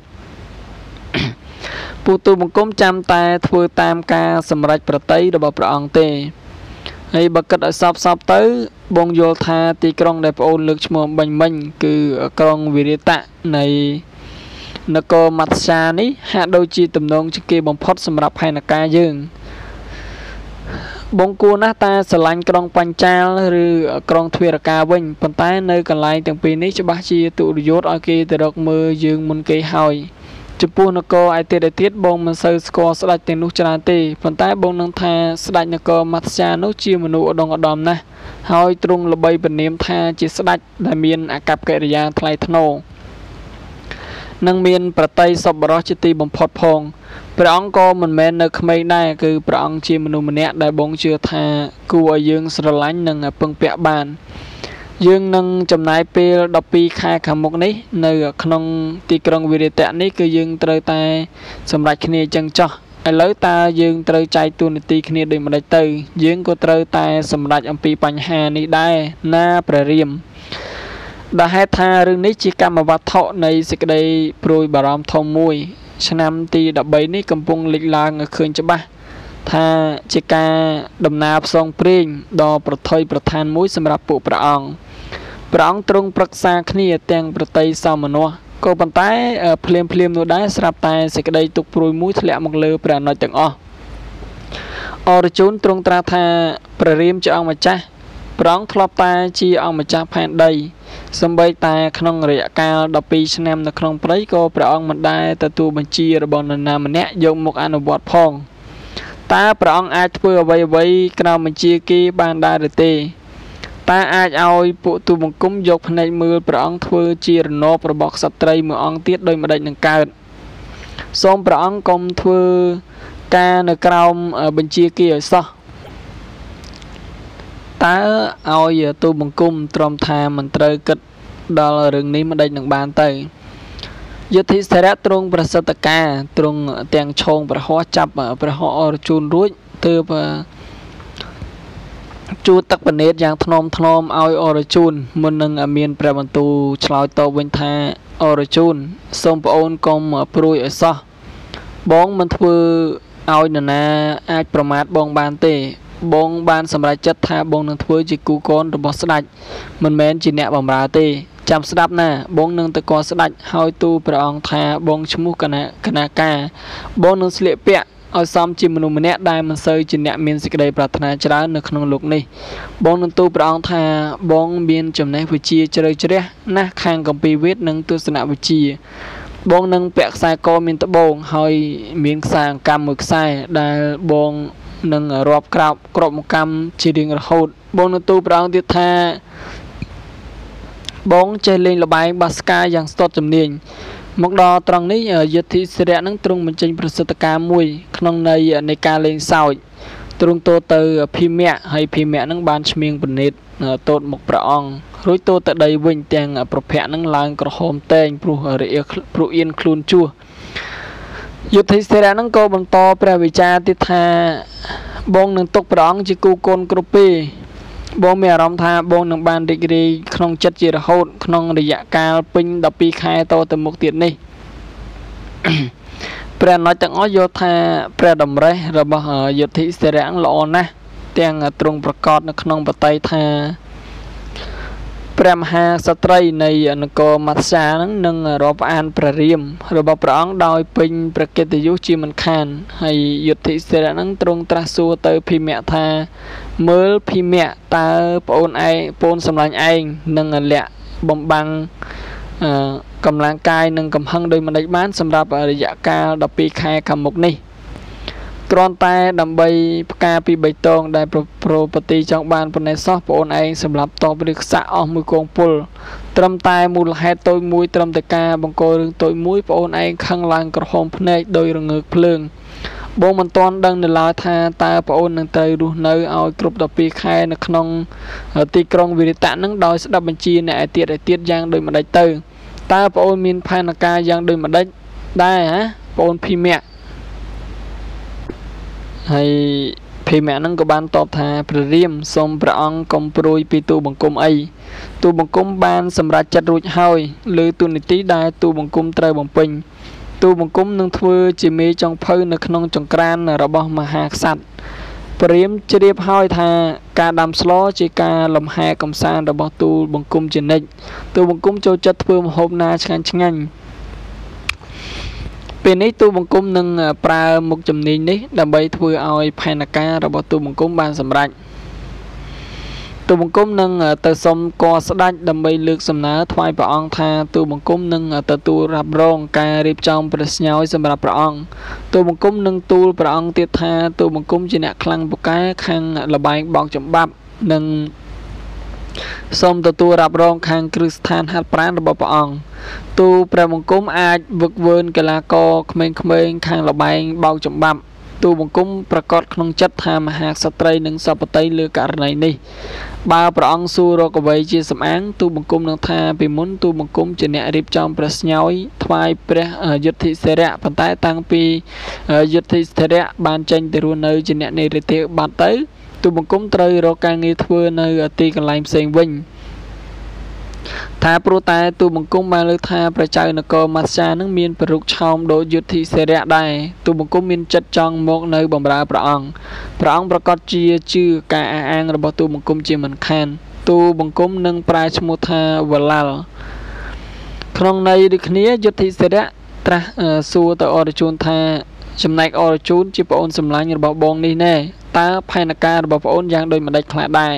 Speaker 1: ពួកទូបង្គំចាំតែធ្វើតាមការសម្រេចប្រតិយរបស់ព្រះអង្គទេហើយបើគិតឲ្យសពទៅបងយល់ថាទីក្រុងដែលប្អូនលើកឈ្មោះបាញ់មិញគឺក្រុងវិរិតៈនៃនគរមត្សានេះហាក់ដូចជាទំនងជាគេបំផុតសម្រាប់ផែនការយើងបបងគួរណាស់តាស្រឡាញ់ក្រុងបញ្ចាលឬក្រុងទ្វារកាវិញប៉ុន្តែនៅកន្លែងទាំងពីរនេះច្បាស់ជាទុរយោធឲ្យគេទៅរកមើលយើងមុនគេហើយចំពោះនគរឯទៀតបងមិនសូវស្គាល់ស្ដេចទាំងនោះច្រើនទេប៉ុន្តែបងនឹងថាស្ដេចនគរមត្ស្យានោះជាមនុស្សឧត្តមឧត្តមណាស់ហើយទ្រង់ល្បីព្រានាមថាជាស្ដេចដែលមានអាកប្បកិរិយាថ្លៃថ្នូរនិងមានប្រតិសពបរោះជាទីបំផុតផងព្រះអង្គក៏មិនមែននៅក្មេងដែរគឺព្រះអង្គជាមនុស្សម្នាក់ដែលបងជឿថាគួរឲ្យយើងស្រឡាញ់និងពឹងពាក់បានយើងនឹងចំណាយពេល12ខែខាងមុខនេះនៅក្នុងទីក្រុងវិរិតៈនេះគឺយើងត្រូវតែសម្រេចគ្នាចឹងចោះឥឡូវតើយើងត្រូវចែកតួនាទីគ្នាដូចម្ដេចទៅយើងក៏ត្រូវតែសម្រេចអំពីបញ្ហានេះដែរណាព្រះរាមដែលហេតុថារឿងនេះជាកម្មវត្ថុនៃសេចក្តីព្រួយបារម្ភធំមួយឆ្នាំទី13នេះកំពុងលេចឡើងឲ្យឃើញច្បាស់ថាជាការដំណើរផ្សងព្រេងដ៏ប្រថុយប្រឋានមួយសម្រាប់ពួកព្រះអង្គទ្រង់ប្រឹក្សាគ្នាទាំងប្រតិសោមនស្សក៏ប៉ុន្តែភ្លាមនោះដែរស្រាប់តែសេចក្តីទុកព្រួយមួយធ្លាក់មកលើព្រះអនុជទាំងអស់អរជូនទ្រង់ត្រាស់ថាព្រះរាមជាអង្គម្ចាស់ព្រះអង្គធ្លាប់តែជាអង្គម្ចាស់ផែនដីសម្បីតែក្នុងរយៈកាល12ឆ្នាំនៅក្នុងព្រៃក៏ព្រះអង្គមិនដែលទទួលបញ្ជារបស់នរណាម្នាក់យកមកអនុវត្តផងតើព្រះអង្គអាចធ្វើអ្វីក្រោមបញ្ជាគេបានដែរឬទេតើអាចឲ្យពួកទូបង្គំយកភ្នែកមើលព្រះអង្គធ្វើជារណបរបស់ក្សត្រីមួយអង្គទៀតដោយម្ដេចនឹងកើតសូមព្រះអង្គកុំធ្វើការនៅក្រោមបញ្ជាគេឲ្យសោះតើឲ្យទូបង្គំទ្រាំថាមិនត្រូវគិតដល់រឿងនេះម្ដេចនឹងបានទៅយុទ្ធិស្ថិរៈទ្រង់ប្រសិទ្ធការទ្រង់ទាំងឆោងប្រហោះចាប់ប្រហោះអរជូនរួចទើបជួទឹកបណេតយ៉ាងថ្នមឲ្យអរជូនមុននឹងមានព្រះបន្ទូលឆ្លើយតបវិញថាអរជូនសូមប្អូនកុំព្រួយឲ្យសោះបងមិនធ្វើឲ្យនរណាអាចប្រមាថបងបានទេបងបានសម្រេចចិត្តថាបងនឹងធ្វើជាគូកូនរបស់ស្ដេចមិនមែនជាអ្នកបម្រើទេចាំស្ដាប់ណាបងនឹងទៅគាល់ស្ដេចហើយទូលព្រះអង្គថាបងឈ្មោះកណាការបងនឹងស្លៀកពាក់ឲ្យសមជាមនុស្សម្នាក់ដែលមិនសូវជាអ្នកមានសេចក្តីប្រាថ្នាច្រើននៅក្នុងលោកនេះបងនឹងទូលព្រះអង្គថាបងមានចំណេះវិជ្ជាជ្រៅជ្រះណាស់ខាងគម្ពីរវេទនិងទស្សនវិជ្ជាបងនឹងពាក់ខ្សែកមានត្បូងហើយមានខ្សែអង្កាំមួយខ្សែដែលបងនឹងរាប់ក្របមកកម្មជារៀងរហូតបងនឹងទូលព្រះអង្គទៀតថាបងចេះលេងល្បែងបាសកាយ៉ាងស្ទាត់ជំនាញមកដល់ត្រង់នេះយុទ្ធិសិរៈនឹងទ្រង់បញ្ចេញប្រសិទ្ធការមួយក្នុងន័យនៃការលេងសើចទ្រង់ទូលទៅភីមៈហើយភីមៈនឹងបានឈ្មៀងពនិតទតមកព្រះអង្គរួចទូលទៅដីវិញទាំងប្រភៈនឹងឡើងក្រហមតែងព្រោះអៀនខ្លួនជួសយុទ្ធិសិរៈនឹងក៏បន្តព្រះវិចារទៀតថាបងនឹងទុកព្រះអង្គជាគូកូនគ្រប់ពេលបងមានអារម្មណ៍ថាបងនឹងបានរីករាយក្នុងចិត្តជារហូតក្នុងរយៈកាលពេញ12ខែតទៅមុខទៀតនេះព្រះអនុជទាំងអស់យល់ថាព្រះតម្រេះរបស់យុទ្ធិសិរៈល្អណាស់ទាំងទ្រង់ប្រកាសនៅក្នុងបតីថាព្រះមហាក្សត្រីនៃនគរមត្ស្យានឹងរាប់អានព្រះរាមរបស់ព្រះអង្គដោយពេញព្រះកិត្តិយសជាមិនខានហើយយុទ្ធិសិរៈនឹងទ្រង់ត្រាស់សួរទៅភីមៈថាមើលភីមៈតើប្អូនសម្លាញ់ឯងនឹងលាក់បំបាំងកម្លាំងកាយនិងកំហឹងដោយម្ដេចបានសម្រាប់រយៈកាល12ខែខាងមុខនេះគ្រាន់តែដើម្បីផ្កាពី3តងដែលប្រពតិចង់បានប៉ុណ្ណេះសោះប្អូនឯងសម្រាប់តបឬខ្សាក់អស់មួយកងពលត្រឹមតែមូលហេតុតូចមួយត្រឹមតែការបង្ករឿងតូចមួយប្អូនឯងខឹងឡើងក្រហមភ្នែកដោយរងើកភ្លើងបងមិនទាន់ដឹងនៅឡើយថាតើប្អូននឹងត្រូវរស់នៅឲ្យគ្រប់12ខែនៅក្នុងទីក្រុងវិរិតៈនឹងដោយស្ដាប់បញ្ជាអ្នកឯទៀតយ៉ាងដូចម្ដេចទៅតើប្អូនមានផែនការយ៉ាងដូចម្ដេចដែរហ៎ប្អូនភីមៈហើយភីមៈនឹងក៏បានតបថាព្រះរាមសូមព្រះអង្គកុំព្រួយពីទូបង្គំអីទូបង្គំបានសម្រេចចិត្តរួចហើយលើទូនីតិដែលទូបង្គំត្រូវបំពេញទូបង្គំនឹងធ្វើជាមេចុងភៅនៅក្នុងចង្ក្រានរបស់មហាក្សត្រព្រះរាមជ្រាបហើយថាការដាំស្លជាការលំហែកំសាន្តរបស់ទូបង្គំជានិច្ចទូបង្គំចូលចិត្តធ្វើម្ហូបណាឆ្ងាញ់ពេលនេះទូបង្គំនឹងប្រើមុខជំនាញនេះដើម្បីធ្វើឲ្យផែនការរបស់ទូបង្គំបានសម្រេចទូបង្គំនឹងទៅសុំកស្ដេចដើម្បីលើកសំណើថ្វាយព្រះអង្គថាទូបង្គំនឹងទទួលរ៉ាប់រងការរៀបចំព្រះស្ញោយសម្រាប់ព្រះអង្គទូបង្គំនឹងទូលព្រះអង្គទៀតថាទូបង្គំជាអ្នកខ្លាំងពូកែខាងលបែងបោកចំបាប់និងសូមទទួលរ៉ាប់រងខាងគ្រឹះស្ថានហាត់ប្រាណរបស់ព្រះអង្គទូព្រះបង្គំអាចវឹកវើនកីឡាករក្មេងៗខាងលបែងបោកចំបាប់ទូបង្គំប្រកាសក្នុងចិត្តថាមហាក្សត្រីនិងសពតិលើករណីនេះបើព្រះអង្គសួររកអ្វីជាសម្អាងទូបង្គំនឹងថាពីមុនទូបង្គំជាអ្នករៀបចំព្រះស្ញោយថ្វាយព្រះយុទ្ធិសិរៈប៉ុន្តែតាំងពីយុទ្ធិសិរៈបានចេញទៅរស់នៅជាអ្នកនិរទេសបាត់ទៅទូបង្គំត្រូវរកការងារធ្វើនៅទីកន្លែងផ្សេងវិញថាព្រោះតែទូបង្គំបានលើកថាប្រជានគរម៉ាស្យានឹងមានប្ររុកឆោមដូចយុទ្ធិសិរៈដែរទូបង្គំមានចិត្តចង់មកនៅបម្រើព្រះអង្គប្រកាសជាជឿការអះអាងរបស់ទូបង្គំជាមិនខានទូបង្គំនឹងប្រើឈ្មោះថាវឡាល់ក្នុងន័យដូចគ្នាយុទ្ធិសិរៈត្រាស់សួរទៅអរជូនថាចំណែកអរជូនជាប្អូនសម្លាញ់របស់បងនេះណែតើផែនការរបស់ប្អូនយ៉ាងដូចម្ដេចខ្លះដែរ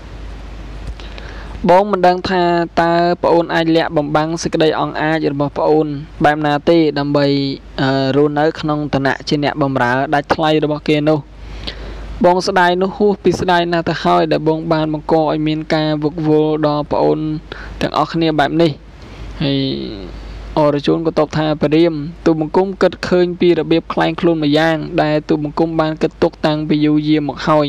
Speaker 1: បងមិនដឹងថាតើប្អូនអាចលាក់បំបាំងសេចក្តីអង្អាចរបស់ប្អូនបែបណាទេដើម្បីរស់នៅក្នុងឋានៈជាអ្នកបម្រើដាច់ថ្លៃរបស់គេនោះបងស្ដាយនោះហួសពីស្ដាយណាស់ទៅហើយដែលបងបានបង្កឲ្យមានការវឹកវរដល់ប្អូនទាំងអស់គ្នាបែបនេះហើយអរជូនក៏តបថាព្រាមទូបង្គំគិតឃើញពីរបៀបខ្លែងខ្លួនមួយយ៉ាងដែលទូបង្គំបានគិតទុកតាំងពីយូរយារមកហើយ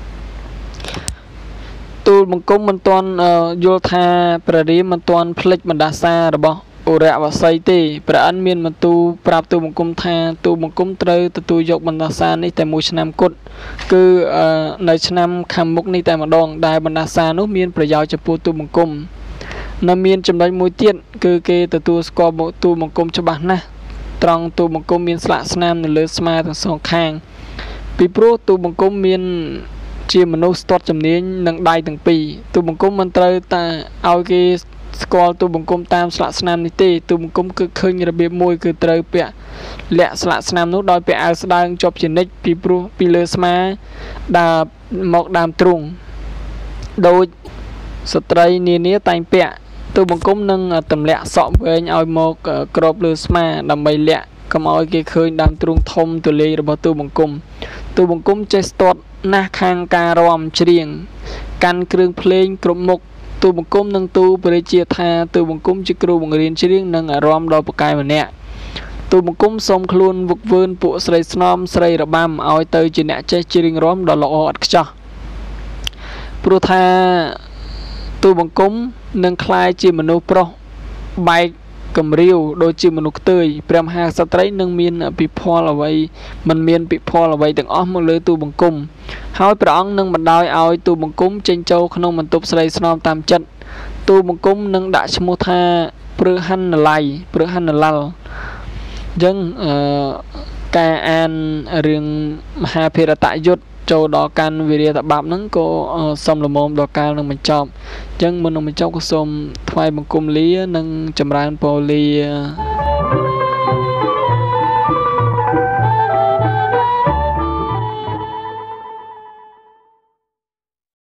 Speaker 1: ទូលបង្គំមិនទាន់យល់ថាព្រះរាមមិនទាន់ភ្លេចបណ្ដាសារបស់ឧរវស័យទេព្រះអិនមានបន្ទូលប្រាប់ទូលបង្គំថាទូលបង្គំត្រូវទទួលយកបណ្ដាសានេះតែមួយឆ្នាំគត់គឺនៅឆ្នាំខាងមុខនេះតែម្ដងដែលបណ្ដាសានោះមានប្រយោជន៍ចំពោះទូលបង្គំនៅមានចំណុចមួយទៀតគឺគេទទួលស្គាល់ទូលបង្គំច្បាស់ណាស់ត្រង់ទូលបង្គំមានស្លាកស្នាមនៅលើស្មាទាំងសងខាងពីព្រោះទូលបង្គំមានជាមនុស្សស្ទាត់ជំនាញនឹងដៃទាំងពីរទូលបង្គំមិនត្រូវតែឲ្យគេស្គាល់ទូលបង្គំតាមស្លាកស្នាមនេះទេទូលបង្គំគឺឃើញរបៀបមួយគឺត្រូវពាក់លាក់ស្លាកស្នាមនោះដោយពាក់អាវស្ដើងជាប់ជានិច្ចពីព្រោះពីលើស្មាដើរមកដើមទ្រូងដោយស្ត្រីនានាតែងពាក់ទូលបង្គំនឹងទម្លាក់សក់វែងឲ្យមកក្របលើស្មាដើម្បីលាក់កុំឲ្យគេឃើញដើមទ្រូងធំទូលាយរបស់ទូលបង្គំចេះស្ទាត់ណាស់ខាងការរាំច្រៀងកាន់គ្រឿងភ្លេងគ្រប់មុខទូបង្គំនឹងទូបរិជាថាទូបង្គំជាគ្រូបង្រៀនច្រៀងនិងអារម្មណ៍ដល់ពូកែម្នាក់ទូបង្គំសូមខ្លួនវឹកវើពួកស្រីស្នំស្រីរបាំឲ្យទៅជាអ្នកចេះច្រៀងរាំដ៏ល្អឥតខ្ចោះព្រោះថាទូបង្គំនឹងក្លាយជាមនុស្សប្រុសបែកកំរាវដូចជាមនុស្សខ្ទើយព្រះមហាក្សត្រីនឹងមានពិផលអ្វីមិនមានពិផលអ្វីទាំងអស់មកលើទូបង្គំហើយព្រះអង្គនឹងបណ្ដោយឲ្យទូបង្គំចេញចូលក្នុងបន្ទប់ស្រីស្នំតាមចិត្តទូបង្គំនឹងដាក់ឈ្មោះថាព្រឺហណ្ណឡៃព្រឺហណ្ណឡលអញ្ចឹងការអានរឿងមហាភារតយុទ្ធចូលដល់កាន់វិរិយតបាប់ហ្នឹងក៏សំលមមដល់កាលនឹងបញ្ចប់អញ្ចឹងមុននឹងបញ្ចប់ក៏សូមថ្វាយបង្គំលានិងចម្រើនពរលា